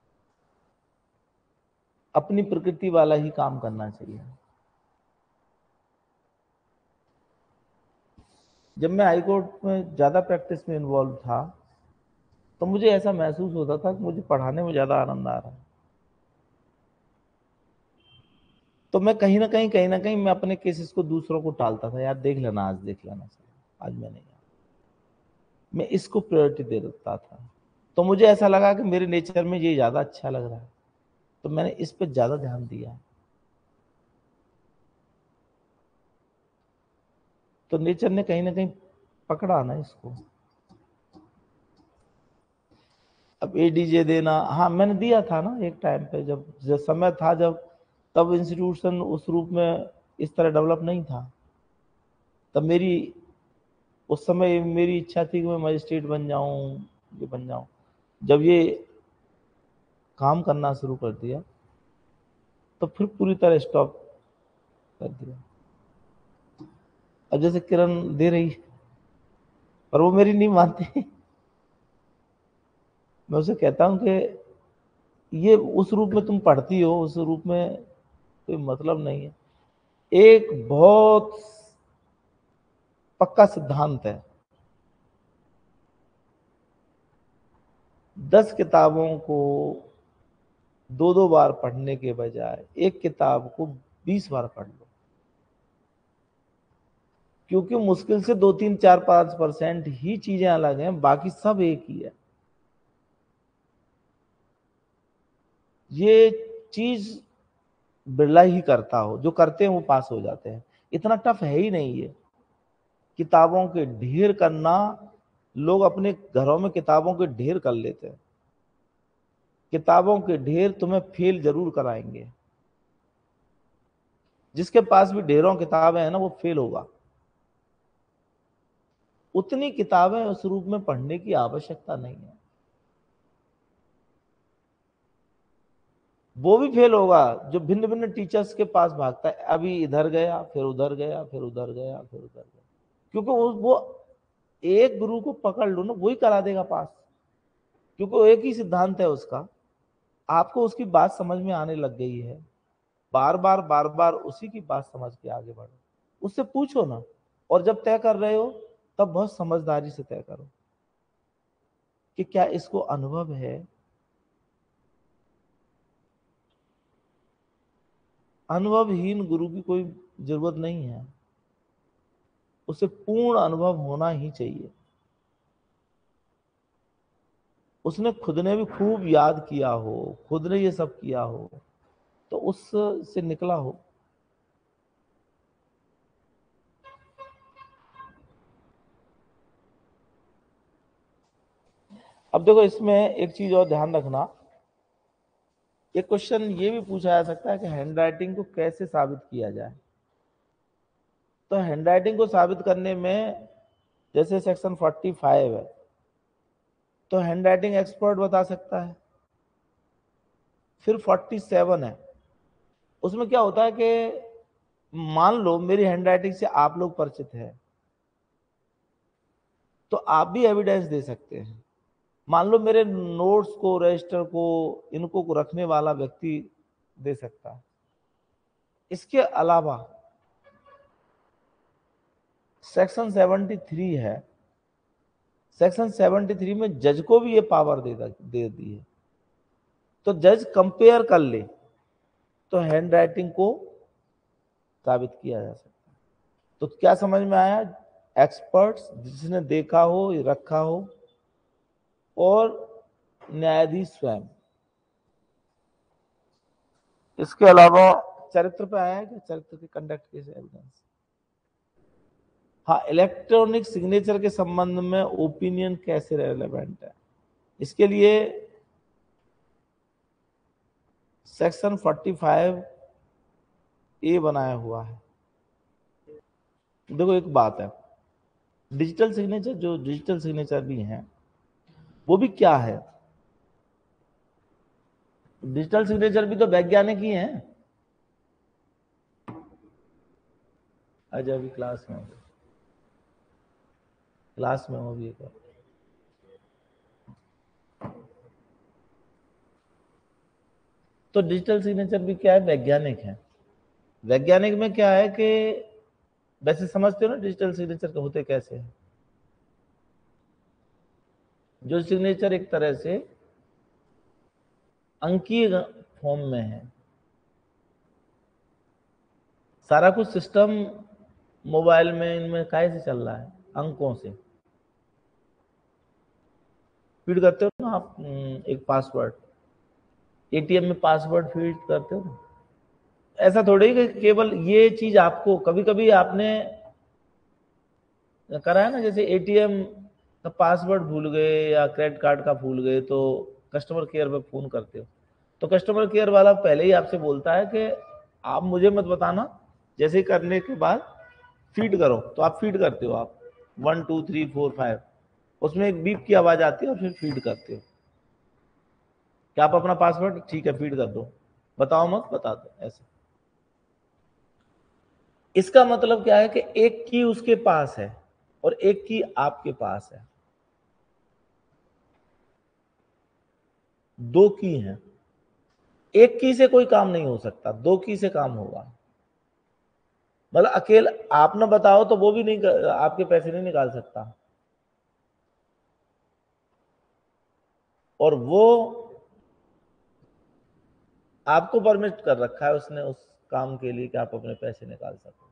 अपनी प्रकृति वाला ही काम करना चाहिए। जब मैं हाईकोर्ट में ज्यादा प्रैक्टिस में इन्वॉल्व था तो मुझे ऐसा महसूस होता था कि मुझे पढ़ाने में ज्यादा आनंद आ रहा है। तो मैं कहीं ना कहीं मैं अपने केसेस को दूसरों को टालता था, यार देख लेना, आज देख लेना, आज मैं नहीं, मैं इसको प्रायोरिटी दे देता था। तो मुझे ऐसा लगा कि मेरे नेचर में ये ज्यादा अच्छा लग रहा है, तो मैंने इस पर ज्यादा ध्यान दिया। तो नेचर ने कहीं ना कहीं पकड़ा ना इसको। अब एडीजे देना, हाँ मैंने दिया था ना एक टाइम पे, जब समय था जब, तब इंस्टीट्यूशन उस रूप में इस तरह डेवलप नहीं था। तब उस समय मेरी इच्छा थी कि मैं मजिस्ट्रेट बन जाऊं, ये बन जाऊं। जब ये काम करना शुरू कर दिया तो फिर पूरी तरह स्टॉप कर दिया। अब जैसे किरण दे रही है, पर वो मेरी नहीं मानती। मैं उसे कहता हूं कि ये उस रूप में तुम पढ़ती हो, उस रूप में कोई मतलब नहीं है। एक बहुत पक्का सिद्धांत है, 10 किताबों को 2-2 बार पढ़ने के बजाय एक किताब को 20 बार पढ़ लो, क्योंकि मुश्किल से 2, 3, 4, 5% ही चीजें अलग हैं, बाकी सब एक ही है। ये चीज बिरला ही करता हो, जो करते हैं वो पास हो जाते हैं। इतना टफ है ही नहीं ये किताबों के ढेर करना। लोग अपने घरों में किताबों के ढेर कर लेते हैं। किताबों के ढेर तुम्हें फेल जरूर कराएंगे। जिसके पास भी ढेरों किताबें हैं ना, वो फेल होगा। उतनी किताबें उस रूप में पढ़ने की आवश्यकता नहीं है, वो भी फेल होगा जो भिन्न भिन्न टीचर्स के पास भागता है। अभी इधर गया, फिर उधर गया, फिर उधर गया, फिर उधर गया, क्योंकि वो एक गुरु को पकड़ लो ना, वही करा देगा पास, क्योंकि वो एक ही सिद्धांत है उसका। आपको उसकी बात समझ में आने लग गई है, बार बार उसी की बात समझ के आगे बढ़ो। उससे पूछो ना, और जब तय कर रहे हो तब बहुत समझदारी से तय करो कि क्या इसको अनुभव है। अनुभवहीन गुरु की कोई जरूरत नहीं है, उसे पूर्ण अनुभव होना ही चाहिए। उसने खुद ने भी खूब याद किया हो, खुद ने ये सब किया हो, तो उससे निकला हो। अब देखो, इसमें एक चीज और ध्यान रखना। एक क्वेश्चन ये भी पूछा जा सकता है कि हैंडराइटिंग को कैसे साबित किया जाए। तो हैंडराइटिंग को साबित करने में, जैसे सेक्शन 45 है, तो हैंडराइटिंग एक्सपर्ट बता सकता है। फिर 47 है, उसमें क्या होता है कि मान लो मेरी हैंडराइटिंग से आप लोग परिचित हैं, तो आप भी एविडेंस दे सकते हैं। मान लो मेरे नोट्स को, रजिस्टर को, इनको को रखने वाला व्यक्ति दे सकता है। इसके अलावा सेक्शन 73 है, सेक्शन 73 में जज को भी ये पावर दे दी है। तो जज कंपेयर कर ले तो हैंडराइटिंग को साबित किया जा सकता है। तो क्या समझ में आया? एक्सपर्ट्स, जिसने देखा हो, रखा हो, और न्यायाधीश स्वयं। इसके अलावा चरित्र पे आया है कि चरित्र के कंडक्ट के एविडेंस। हाँ, इलेक्ट्रॉनिक सिग्नेचर के संबंध में ओपिनियन कैसे रेलेवेंट है, इसके लिए सेक्शन 45A बनाया हुआ है। देखो, एक बात है, डिजिटल सिग्नेचर, जो डिजिटल सिग्नेचर भी हैं, वो भी क्या है? डिजिटल सिग्नेचर भी तो वैज्ञानिक ही हैं। आज अभी क्लास में हो भी एक। तो डिजिटल सिग्नेचर भी क्या है? वैज्ञानिक है। वैज्ञानिक में क्या है कि वैसे समझते हो ना डिजिटल सिग्नेचर होते कैसे हैं? जो सिग्नेचर एक तरह से अंकीय फॉर्म में है, सारा कुछ सिस्टम मोबाइल में, इनमें कैसे चल रहा है? अंकों से फीड करते हो ना आप। एक पासवर्ड, एटीएम में पासवर्ड फीड करते हो ना। ऐसा थोड़ी कि केवल ये चीज आपको, कभी कभी आपने करा है ना, जैसे एटीएम तो पासवर्ड भूल गए या क्रेडिट कार्ड का भूल गए तो कस्टमर केयर पे फोन करते हो, तो कस्टमर केयर वाला पहले ही आपसे बोलता है कि आप मुझे मत बताना, जैसे ही करने के बाद फीड करो, तो आप फीड करते हो, आप 1 2 3 4 5, उसमें एक बीप की आवाज आती है और फिर फीड करते हो क्या आप अपना पासवर्ड, ठीक है फीड कर दो, बताओ मत, बता दो, ऐसे। इसका मतलब क्या है कि एक की उसके पास है और एक की आपके पास है, दो की हैं। एक की से कोई काम नहीं हो सकता, दो की से काम होगा। मतलब अकेले आप ना बताओ तो वो भी नहीं, आपके पैसे नहीं निकाल सकता, और वो आपको परमिट कर रखा है उसने उस काम के लिए कि आप अपने पैसे निकाल सको।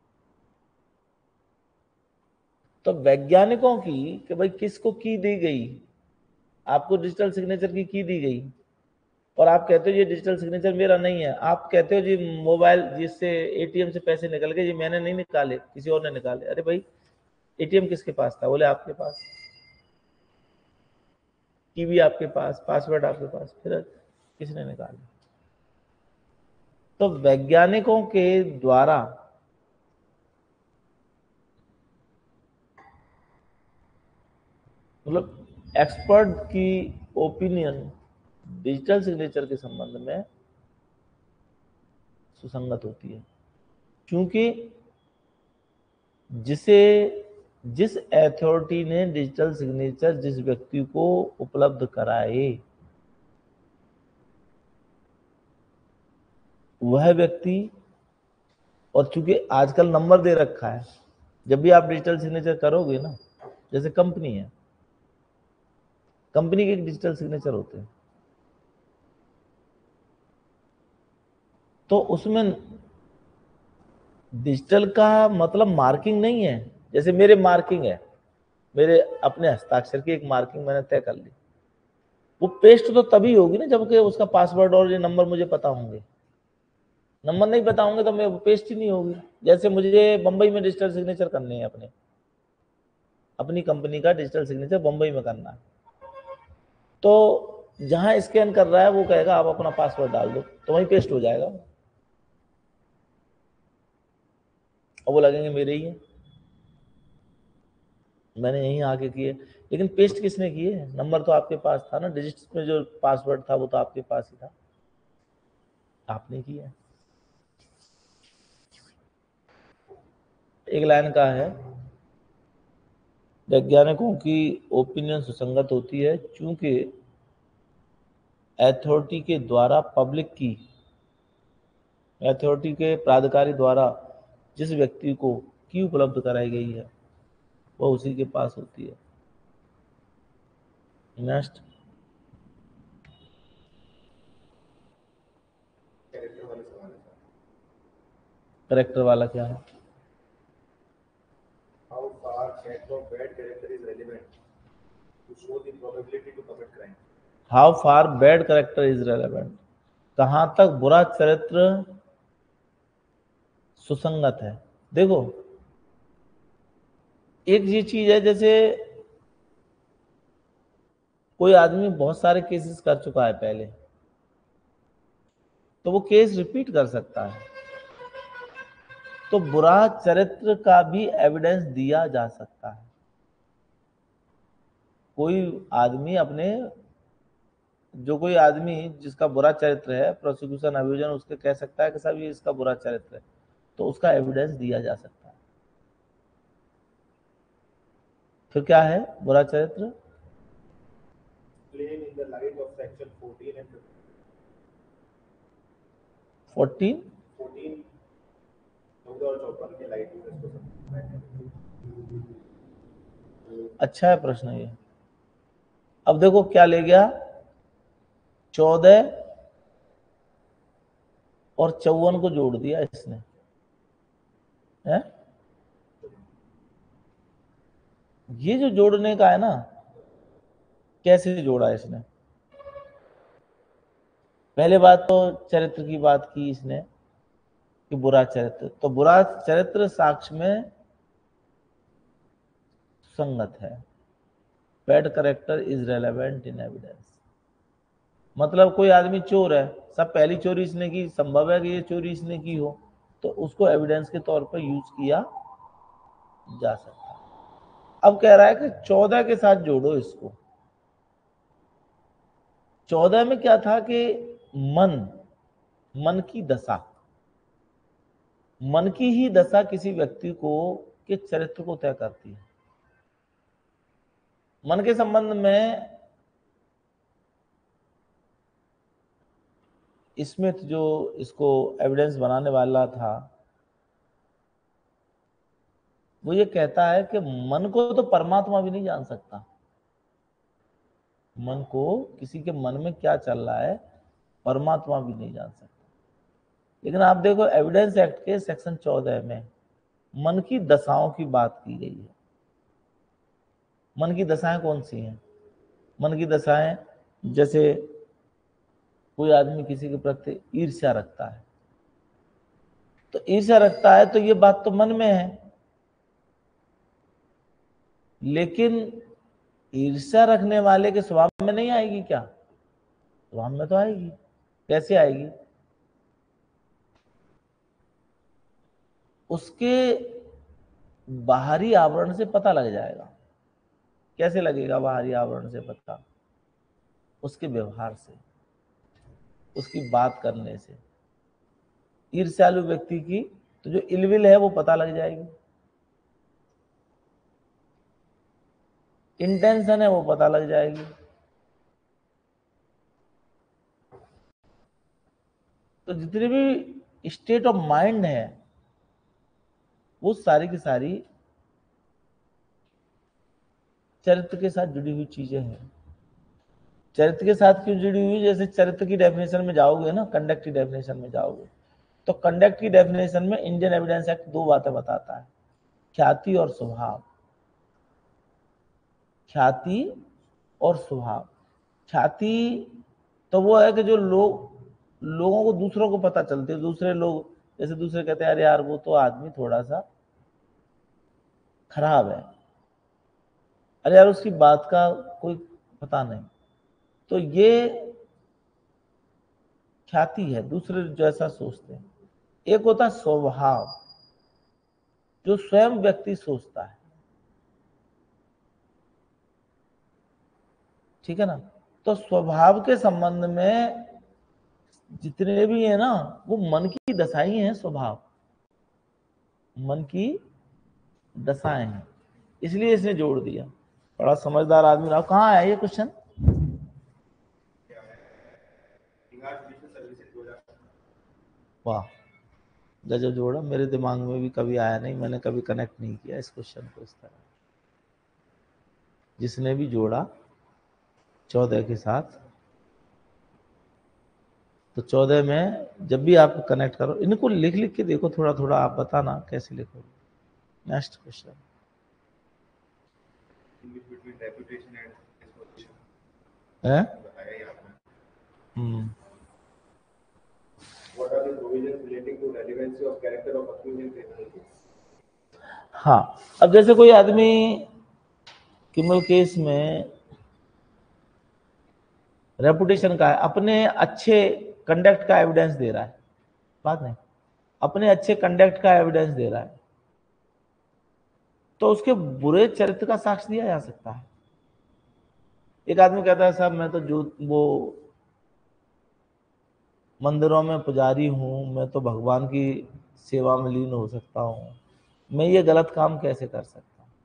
तो वैज्ञानिकों की कि भाई किसको की दी गई, आपको डिजिटल सिग्नेचर की दी गई, और आप कहते हो ये डिजिटल सिग्नेचर मेरा नहीं है, आप कहते हो जी मोबाइल जिससे एटीएम से पैसे निकल गए, ये मैंने नहीं निकाले, किसी और ने निकाले। अरे भाई एटीएम किसके पास था, बोले आपके पास, की भी आपके पास, पासवर्ड आपके पास, फिर किसने निकाले? तो वैज्ञानिकों के द्वारा मतलब एक्सपर्ट की ओपिनियन डिजिटल सिग्नेचर के संबंध में सुसंगत होती है, क्योंकि जिस अथॉरिटी ने डिजिटल सिग्नेचर जिस व्यक्ति को उपलब्ध कराए, वह व्यक्ति, और चूंकि आजकल नंबर दे रखा है, जब भी आप डिजिटल सिग्नेचर करोगे ना, जैसे कंपनी है, कंपनी के एक डिजिटल सिग्नेचर होते हैं, तो उसमें डिजिटल का मतलब मार्किंग नहीं है। जैसे मेरे मार्किंग है, मेरे अपने हस्ताक्षर की एक मार्किंग मैंने तय कर ली, वो पेस्ट तो तभी होगी ना जबकि उसका पासवर्ड और ये नंबर मुझे पता होंगे। नंबर नहीं पता होंगे तो मैं पेस्ट ही नहीं होगी। जैसे मुझे बंबई में डिजिटल सिग्नेचर करने हैं, अपनी कंपनी का डिजिटल सिग्नेचर बंबई में करना है, तो जहां स्कैन कर रहा है वो कहेगा आप अपना पासवर्ड डाल दो, तो वहीं पेस्ट हो जाएगा, और वो लगेंगे मेरे ही है, मैंने यहीं आके किए। लेकिन पेस्ट किसने किए? नंबर तो आपके पास था ना, डिजिट्स में जो पासवर्ड था वो तो आपके पास ही था, आपने किया। एक लाइन का है, वैज्ञानिकों की ओपिनियन सुसंगत होती है क्योंकि अथॉरिटी के द्वारा अथॉरिटी के प्राधिकारी द्वारा जिस व्यक्ति को की उपलब्ध कराई गई है वह उसी के पास होती है। नेक्स्ट, कैरेक्टर वाले सवाल है सर। करेक्टर वाला क्या है? How far check of bad character is relevant to show the probability to commit crime. How far bad character is relevant, कहां तक बुरा चरित्र सुसंगत है। देखो एक ये चीज है, जैसे कोई आदमी बहुत सारे केसेस कर चुका है पहले, तो वो केस रिपीट कर सकता है, तो बुरा चरित्र का भी एविडेंस दिया जा सकता है। कोई आदमी जिसका बुरा चरित्र है, प्रोसिक्यूशन अभियोजन उसके कह सकता है कि साहब ये इसका बुरा चरित्र है, तो उसका एविडेंस दिया जा सकता है। फिर क्या है बुरा चरित्र? Claim in the light of section 14 and 14 14 14 और 54 के लाइट में इसको समझना है। अच्छा है प्रश्न ये। अब देखो क्या ले गया, 14 और 54 को जोड़ दिया इसने, है? ये जो जोड़ने का है ना, कैसे जोड़ा इसने? पहले बात तो चरित्र की बात की इसने कि बुरा चरित्र, तो बुरा चरित्र साक्ष्य में संगत है। Bad character is relevant in evidence. मतलब कोई आदमी चोर है, सब पहली चोरी इसने की, संभव है कि ये चोरी इसने की हो, तो उसको एविडेंस के तौर पर यूज किया जा सकता है। अब कह रहा है कि 14 के साथ जोड़ो इसको। 14 में क्या था कि मन की दशा, मन की ही दशा किसी व्यक्ति को के चरित्र को तय करती है। मन के संबंध में स्मिथ जो इसको एविडेंस बनाने वाला था, वो ये कहता है कि मन को तो परमात्मा भी नहीं जान सकता। मन को, किसी के मन में क्या चल रहा है, परमात्मा भी नहीं जान सकता। लेकिन आप देखो एविडेंस एक्ट के सेक्शन 14 में मन की दशाओं की बात की गई है। मन की दशाएं कौन सी हैं? मन की दशाएं, जैसे कोई आदमी किसी के प्रति ईर्ष्या रखता है, तो ईर्ष्या रखता है तो ये बात तो मन में है, लेकिन ईर्ष्या रखने वाले के स्वभाव में नहीं आएगी क्या? स्वभाव में तो आएगी। कैसे आएगी? उसके बाहरी आवरण से पता लग जाएगा। कैसे लगेगा बाहरी आवरण से पता? उसके व्यवहार से, उसकी बात करने से। ईर्ष्यालु व्यक्ति की तो जो इलविल है वो पता लग जाएगी, इंटेंशन है वो पता लग जाएगी। तो जितनी भी स्टेट ऑफ माइंड है वो सारी की सारी चरित्र के साथ जुड़ी हुई चीजें हैं। चरित्र के साथ क्यों जुड़ी हुई? जैसे चरित्र की डेफिनेशन में जाओगे ना, कंडक्ट की डेफिनेशन में जाओगे, तो कंडक्ट की डेफिनेशन में इंडियन एविडेंस एक्ट दो बातें बताता है, ख्याति और स्वभाव। ख्याति और स्वभाव। ख्याति तो वो है कि जो लोगों को, दूसरों को पता चलती है। दूसरे लोग, जैसे दूसरे कहते हैं अरे यार वो तो आदमी थोड़ा सा खराब है, अरे यार उसकी बात का कोई पता नहीं, तो ये ख्याति है, दूसरे जैसा सोचते हैं। एक होता है स्वभाव, जो स्वयं व्यक्ति सोचता है, ठीक है ना। तो स्वभाव के संबंध में जितने भी है ना, वो मन की दशाएं हैं। स्वभाव मन की दशाएं हैं, इसलिए इसने जोड़ दिया। बड़ा समझदार आदमी रहा। कहाँ है ये क्वेश्चन? वाह, गजब जोड़ा। मेरे दिमाग में भी कभी आया नहीं, मैंने कभी कनेक्ट नहीं किया इस क्वेश्चन को इस तरह। जिसने भी जोड़ा 14 के साथ, तो 14 में जब भी आप कनेक्ट करो, इनको लिख लिख के देखो, थोड़ा थोड़ा आप बताना कैसे लिखोगे। नेक्स्ट क्वेश्चन है। What are the provisions relating to relevancy of character of accused in criminal case? हाँ, अब जैसे कोई आदमी क्रिमिनल केस में रेपुटेशन का है, अपने अच्छे कंडक्ट का एविडेंस दे रहा है, बात नहीं, अपने अच्छे कंडक्ट का एविडेंस दे रहा है, तो उसके बुरे चरित्र का साक्ष्य दिया जा सकता है। एक आदमी कहता है साहब मैं तो जो वो मंदिरों में पुजारी हूं, मैं तो भगवान की सेवा में लीन हो सकता हूं, मैं ये गलत काम कैसे कर सकता हूं?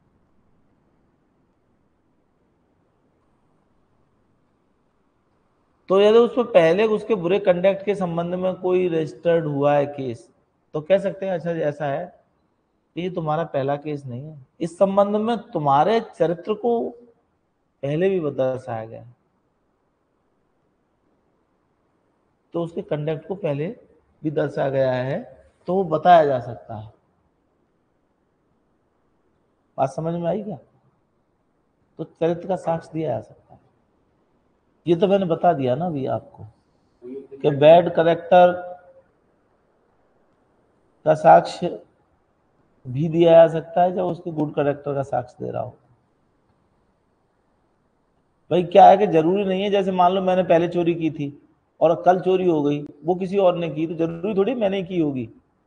तो यदि उसमें पहले उसके बुरे कंडक्ट के संबंध में कोई रजिस्टर्ड हुआ है केस, तो कह सकते हैं अच्छा ऐसा है, ये तुम्हारा पहला केस नहीं है, इस संबंध में तुम्हारे चरित्र को पहले भी दर्शाया गया है, तो उसके कंडक्ट को पहले भी दर्शाया गया है, तो वो बताया जा सकता है। बात समझ में आई क्या? तो चरित्र का साक्ष्य दिया जा सकता है। ये तो मैंने बता दिया ना अभी आपको कि बैड करेक्टर का साक्ष्य भी दिया जा सकता है जब उसके गुड करेक्टर का साक्ष्य दे रहा हो। भाई क्या है कि जरूरी नहीं है, जैसे मान लो मैंने पहले चोरी की थी और कल चोरी हो गई, वो किसी और ने की, तो जरूरी थोड़ी मैंने की होगी।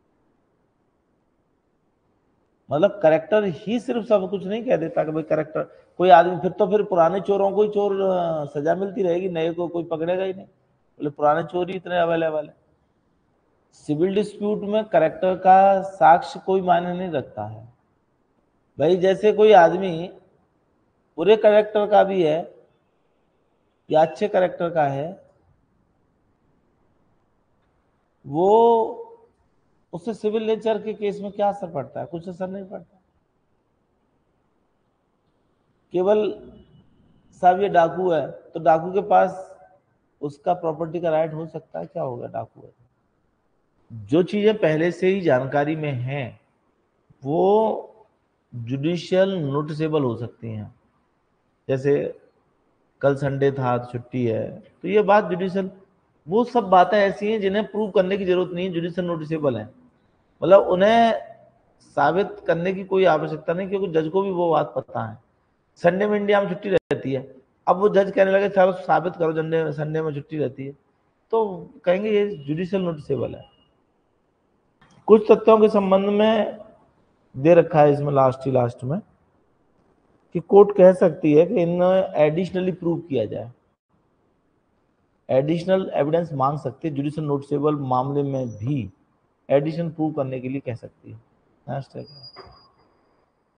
मतलब करेक्टर ही सिर्फ सब कुछ नहीं कह देता कि भाई करेक्टर, कोई आदमी फिर तो फिर पुराने चोरों को ही चोर सजा मिलती रहेगी, नए को कोई पकड़ेगा ही नहीं, बोले पुराने चोर ही इतने अवेलेबल है। सिविल डिस्प्यूट में करेक्टर का साक्ष्य कोई मायने नहीं रखता है। भाई जैसे कोई आदमी बुरे करेक्टर का भी है या अच्छे करेक्टर का है, वो उससे सिविल नेचर के केस में क्या असर पड़ता है? कुछ असर नहीं पड़ता। केवल साहब ये डाकू है तो डाकू के पास उसका प्रॉपर्टी का राइट हो सकता है, क्या होगा डाकू है। जो चीजें पहले से ही जानकारी में हैं वो जुडिशियल नोटिसेबल हो सकती हैं। जैसे कल संडे था तो छुट्टी है, तो ये बात जुडिशियल, वो सब बातें ऐसी हैं जिन्हें प्रूव करने की जरूरत नहीं है, जुडिशियल नोटिसेबल है। मतलब उन्हें साबित करने की कोई आवश्यकता नहीं, क्योंकि जज को भी वो बात पता है। संडे में इंडिया में छुट्टी रहती है, अब वो जज कहने लगे चलो साबित करो संडे में छुट्टी रहती है, तो कहेंगे ये जुडिशियल नोटिसेबल है। कुछ तथ्यों के संबंध में दे रखा है इसमें लास्ट में कि कोर्ट कह सकती है कि इन्हें एडिशनली प्रूव किया जाए, एडिशनल एविडेंस मांग सकती है, जुडिशियल नोटिसेबल मामले में भी एडिशन प्रूव करने के लिए कह सकती है।